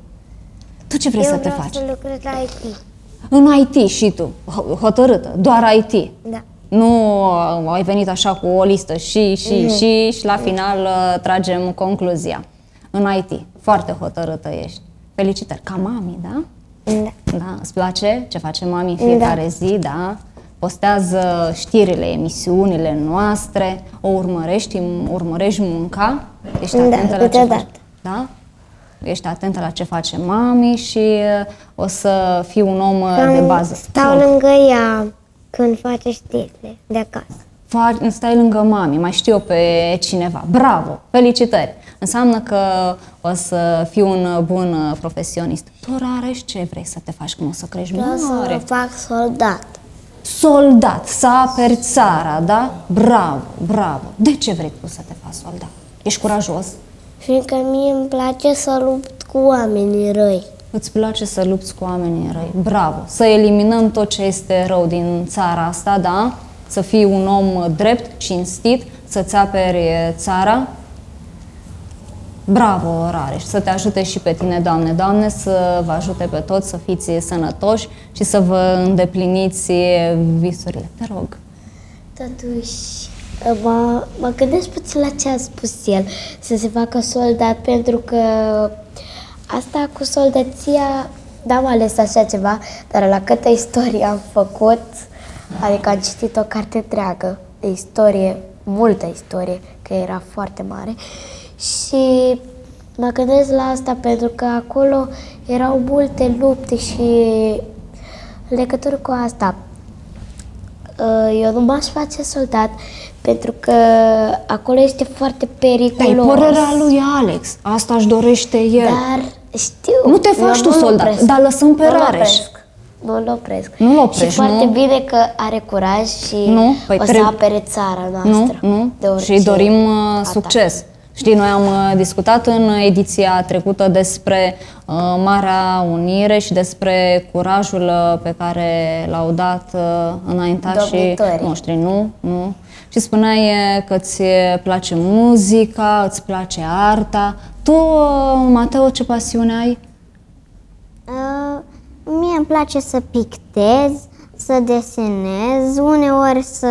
tu ce vrei Eu să te vreau faci? să lucrez la I T. În I T și tu, ho- hotărâtă, doar I T. Da. Nu uh, ai venit așa cu o listă și, și, mm-hmm. și, și la final uh, tragem concluzia. În I T, foarte hotărâtă ești. Felicitări. Ca mami, da? Da. Da, îți place ce face mami în fiecare Da. zi, da? Postează știrile, emisiunile noastre, o urmărești, urmărești munca, ești Da, atentă la ce câteodată. face, da? Ești atentă la ce face mami și uh, o să fii un om uh, de Cam bază. Stau Rog. lângă ea când face știrile de acasă. Faci, stai lângă mami, mai știu eu pe cineva. Bravo, felicitări! Înseamnă că o să fii un bun profesionist. Tu, Rareș, ce vrei să te faci când o să crești Vreau să mare? mă fac soldat. Soldat, să aperi țara, da? Bravo, bravo! De ce vrei tu să te faci soldat? Ești curajos? Fiindcă mie îmi place să lupt cu oamenii răi. Îți place să lupți cu oamenii răi? Bravo! Să eliminăm tot ce este rău din țara asta, da? Să fii un om drept, cinstit, să-ți aperi țara. Bravo, Rareș! Să te ajute și pe tine, Doamne, Doamne, să vă ajute pe toți să fiți sănătoși și să vă îndepliniți visurile. Te rog! Totuși, mă, mă gândesc puțin la ce a spus el, să se facă soldat, pentru că asta cu soldăția, n-am ales așa ceva, dar la câtă istorie am făcut, adică am citit o carte întreagă de istorie, multă istorie, că era foarte mare, și mă gândesc la asta pentru că acolo erau multe lupte și în legătură cu asta. Eu nu m-aș face soldat pentru că acolo este foarte periculos. Dar e părerea lui Alex, asta își dorește el. Dar știu. Nu te faci eu tu nu-l soldat, opresc. dar lăsăm pe Nu-l Rareș. opresc. nu-l opresc. Nu-l oprești, și foarte nu? bine că are curaj și Nu? Păi o să trebuie- apere țara noastră. Nu, nu. De orice Și îi dorim uh, atac. succes. Știi, noi am uh, discutat în ediția trecută despre uh, Marea Unire și despre curajul uh, pe care l-au dat uh, înaintașii Domnitorii. noștri, nu? Nu. Și spuneai uh, că îți place muzica, îți place arta. Tu, uh, Mateo, ce pasiune ai? Uh, mie îmi place să pictez, să desenez, uneori să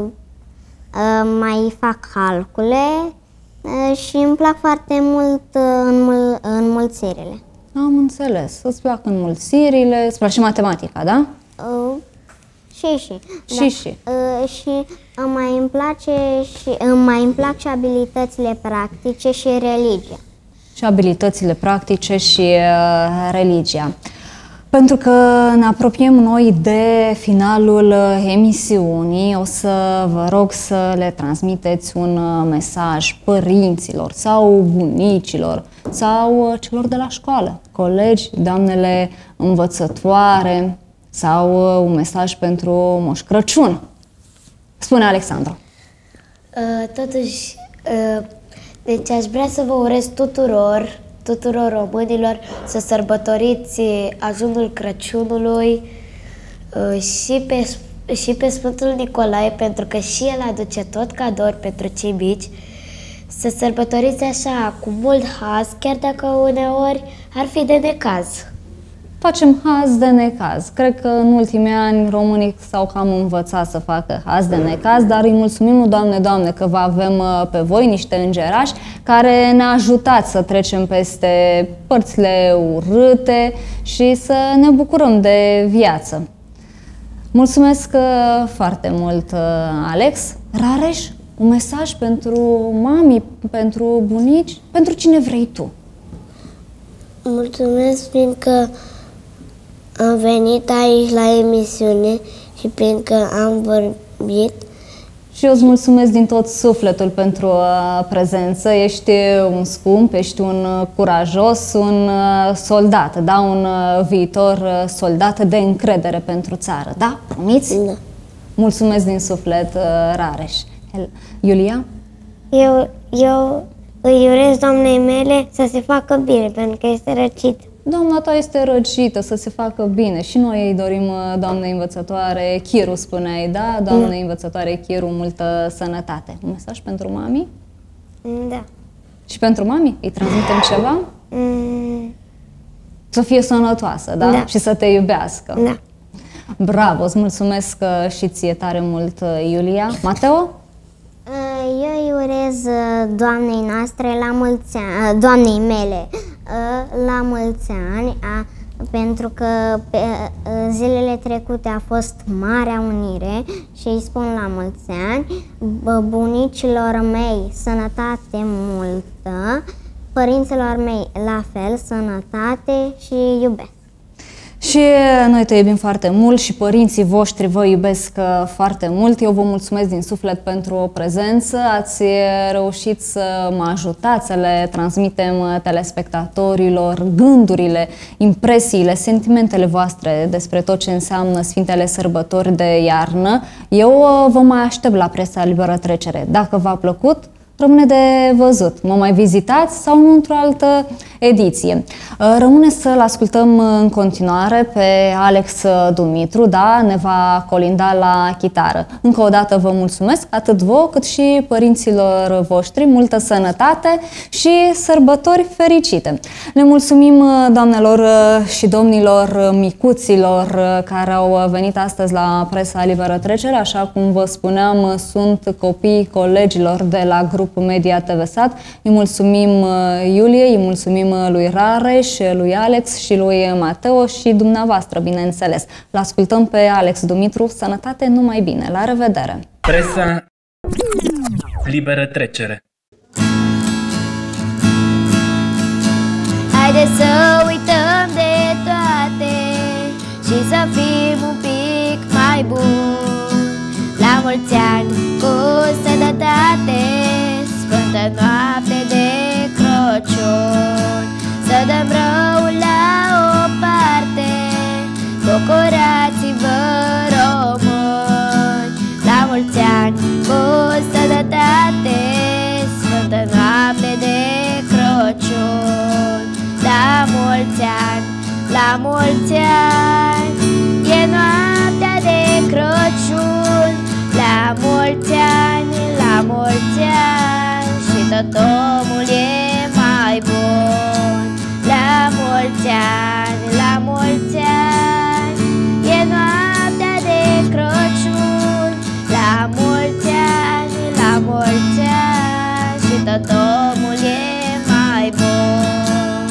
uh, mai fac calcule uh, și îmi plac foarte mult uh, înmul- înmulțirile. Am înțeles. Îți plac înmulțirile, îți place matematica, da? Uh, și și. Și și. Uh, și îmi mai îmi place și îmi mai îmi plac și abilitățile practice și religia. Și abilitățile practice și uh, religia. Pentru că ne apropiem noi de finalul uh, emisiunii, o să vă rog să le transmiteți un uh, mesaj părinților sau bunicilor sau uh, celor de la școală, colegi, doamnele învățătoare sau uh, un mesaj pentru Moș Crăciun. Spune Alexandru. Uh, totuși, uh, deci aș vrea să vă urez tuturor, tuturor românilor să sărbătoriți ajunul Crăciunului uh, și pe, și pe Sfântul Nicolae, pentru că și el aduce tot cadouri pentru cei mici. Să sărbătoriți așa, cu mult haz, chiar dacă uneori ar fi de necaz. Facem haz de necaz. Cred că în ultimii ani românii s-au cam învățat să facă haz de necaz, dar îi mulțumim, Doamne, Doamne, că vă avem pe voi niște îngerași care ne ajutați să trecem peste părțile urâte și să ne bucurăm de viață. Mulțumesc foarte mult, Alex. Rareș, un mesaj pentru mami, pentru bunici, pentru cine vrei tu. Mulțumesc fiindcă am venit aici la emisiune și fiindcă am vorbit. Și eu îți mulțumesc din tot sufletul pentru uh, prezență. Ești un scump, ești un uh, curajos, un uh, soldat, da? Un uh, viitor uh, soldat de încredere pentru țară, da? Promiți? Da. Mulțumesc din suflet, uh, Rareș. El- Iulia? Eu, eu îi urez doamnei mele să se facă bine, pentru că este răcit. Doamna ta este răcită, să se facă bine. Și noi îi dorim, uh, doamnei învățătoare Chiru, spuneai, da? Doamnei învățătoare Chiru, multă sănătate. Un mesaj pentru mami? Da. Și pentru mami? Îi transmitem ceva? Mm, Să fie sănătoasă, da? Da. Și să te iubească. da. Bravo, îți mulțumesc uh, și ție tare mult, uh, Iulia. Mateo? Uh, Eu îi urez uh, doamnei noastre la mulți ani, uh, doamnei mele uh, la mulți ani, a, pentru că pe uh, zilele trecute a fost Marea Unire și îi spun la mulți ani, b- bunicilor mei sănătate multă, părinților mei la fel sănătate și iubesc. Și noi te iubim foarte mult și părinții voștri vă iubesc uh, foarte mult. Eu vă mulțumesc din suflet pentru o prezență. Ați reușit să mă ajutați să le transmitem uh, telespectatorilor gândurile, impresiile, sentimentele voastre despre tot ce înseamnă Sfintele Sărbători de iarnă. Eu uh, vă mai aștept la Presa Liberă Trecere. Dacă v-a plăcut, rămâne de văzut. Mă mai vizitați sau nu într-o altă ediție. Rămâne să-l ascultăm în continuare pe Alex Dumitru, da? Ne va colinda la chitară. Încă o dată vă mulțumesc, atât vouă cât și părinților voștri, multă sănătate și sărbători fericite. Ne mulțumim, doamnelor și domnilor, micuților care au venit astăzi la Presa Liberă Trecere. Așa cum vă spuneam, sunt copiii colegilor de la Grup Media T V Sat. Îi mulțumim Iuliei, îi mulțumim lui Rareș, lui Alex și lui Mateo și dumneavoastră, bineînțeles. L-ascultăm pe Alex Dumitru. Sănătate, numai bine! La revedere! Presa Liberă Trecere. Haideți să uităm de toate și să fim un pic mai buni. La mulți ani cu sănătate, Sfântă noapte de Crăciun. Să dăm răul la o parte, cu curaj ani, cu sănătate, sfântă noapte de Crăciun. La mulți ani, la mulți ani, e noaptea de Crăciun. La mulți ani, la mulți ani, și tot omul e mai bun. La mulți ani, la mulți ani, e noaptea de Crăciun. La mulți ani, la mulți ani, și tot omul e mai bun.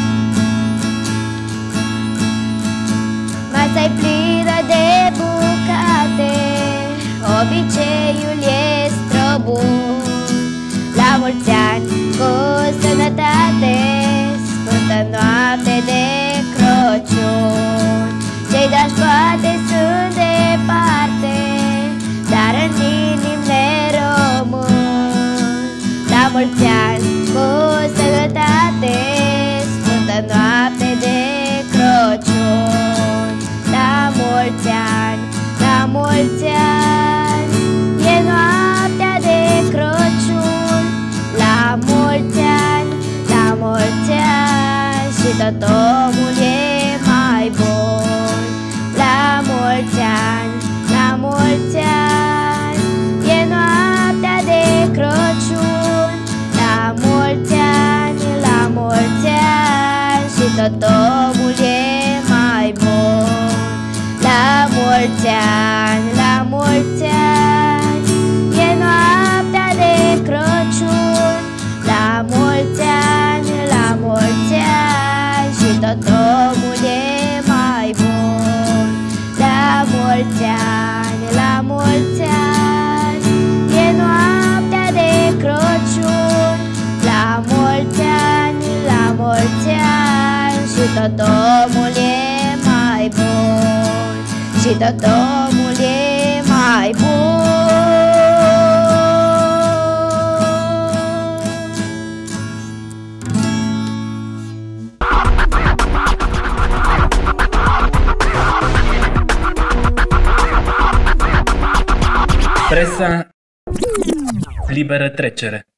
Masa-i plină de bucate, obiceiul e străbun. La mulți ani, cu sănătate, sfântă noapte de Crăciun. Cei dragi poate sunt departe, dar în inimi ne rămân. La mulți ani, cu sănătate, sfântă noapte de Crăciun. La mulți ani, la mulți ani, e noaptea de Crăciun. La mulți ani, la mulți ani, și tot omul e mai bun. La mulți ani, la mulți ani, e noaptea de Crăciun. La mulți ani, la mulți ani, și tot omul e mai bun. La mulți ani, la mulți ani, e noaptea de Crăciun. La mulți ani, la mulți ani, și tot omul e mai bun. La mulți ani, la mulți ani, e noaptea de Crăciun. La mulți ani, la mulți ani, și tot omul e mai bun. Și tot omul e mai bun. Presa Liberă Trecere.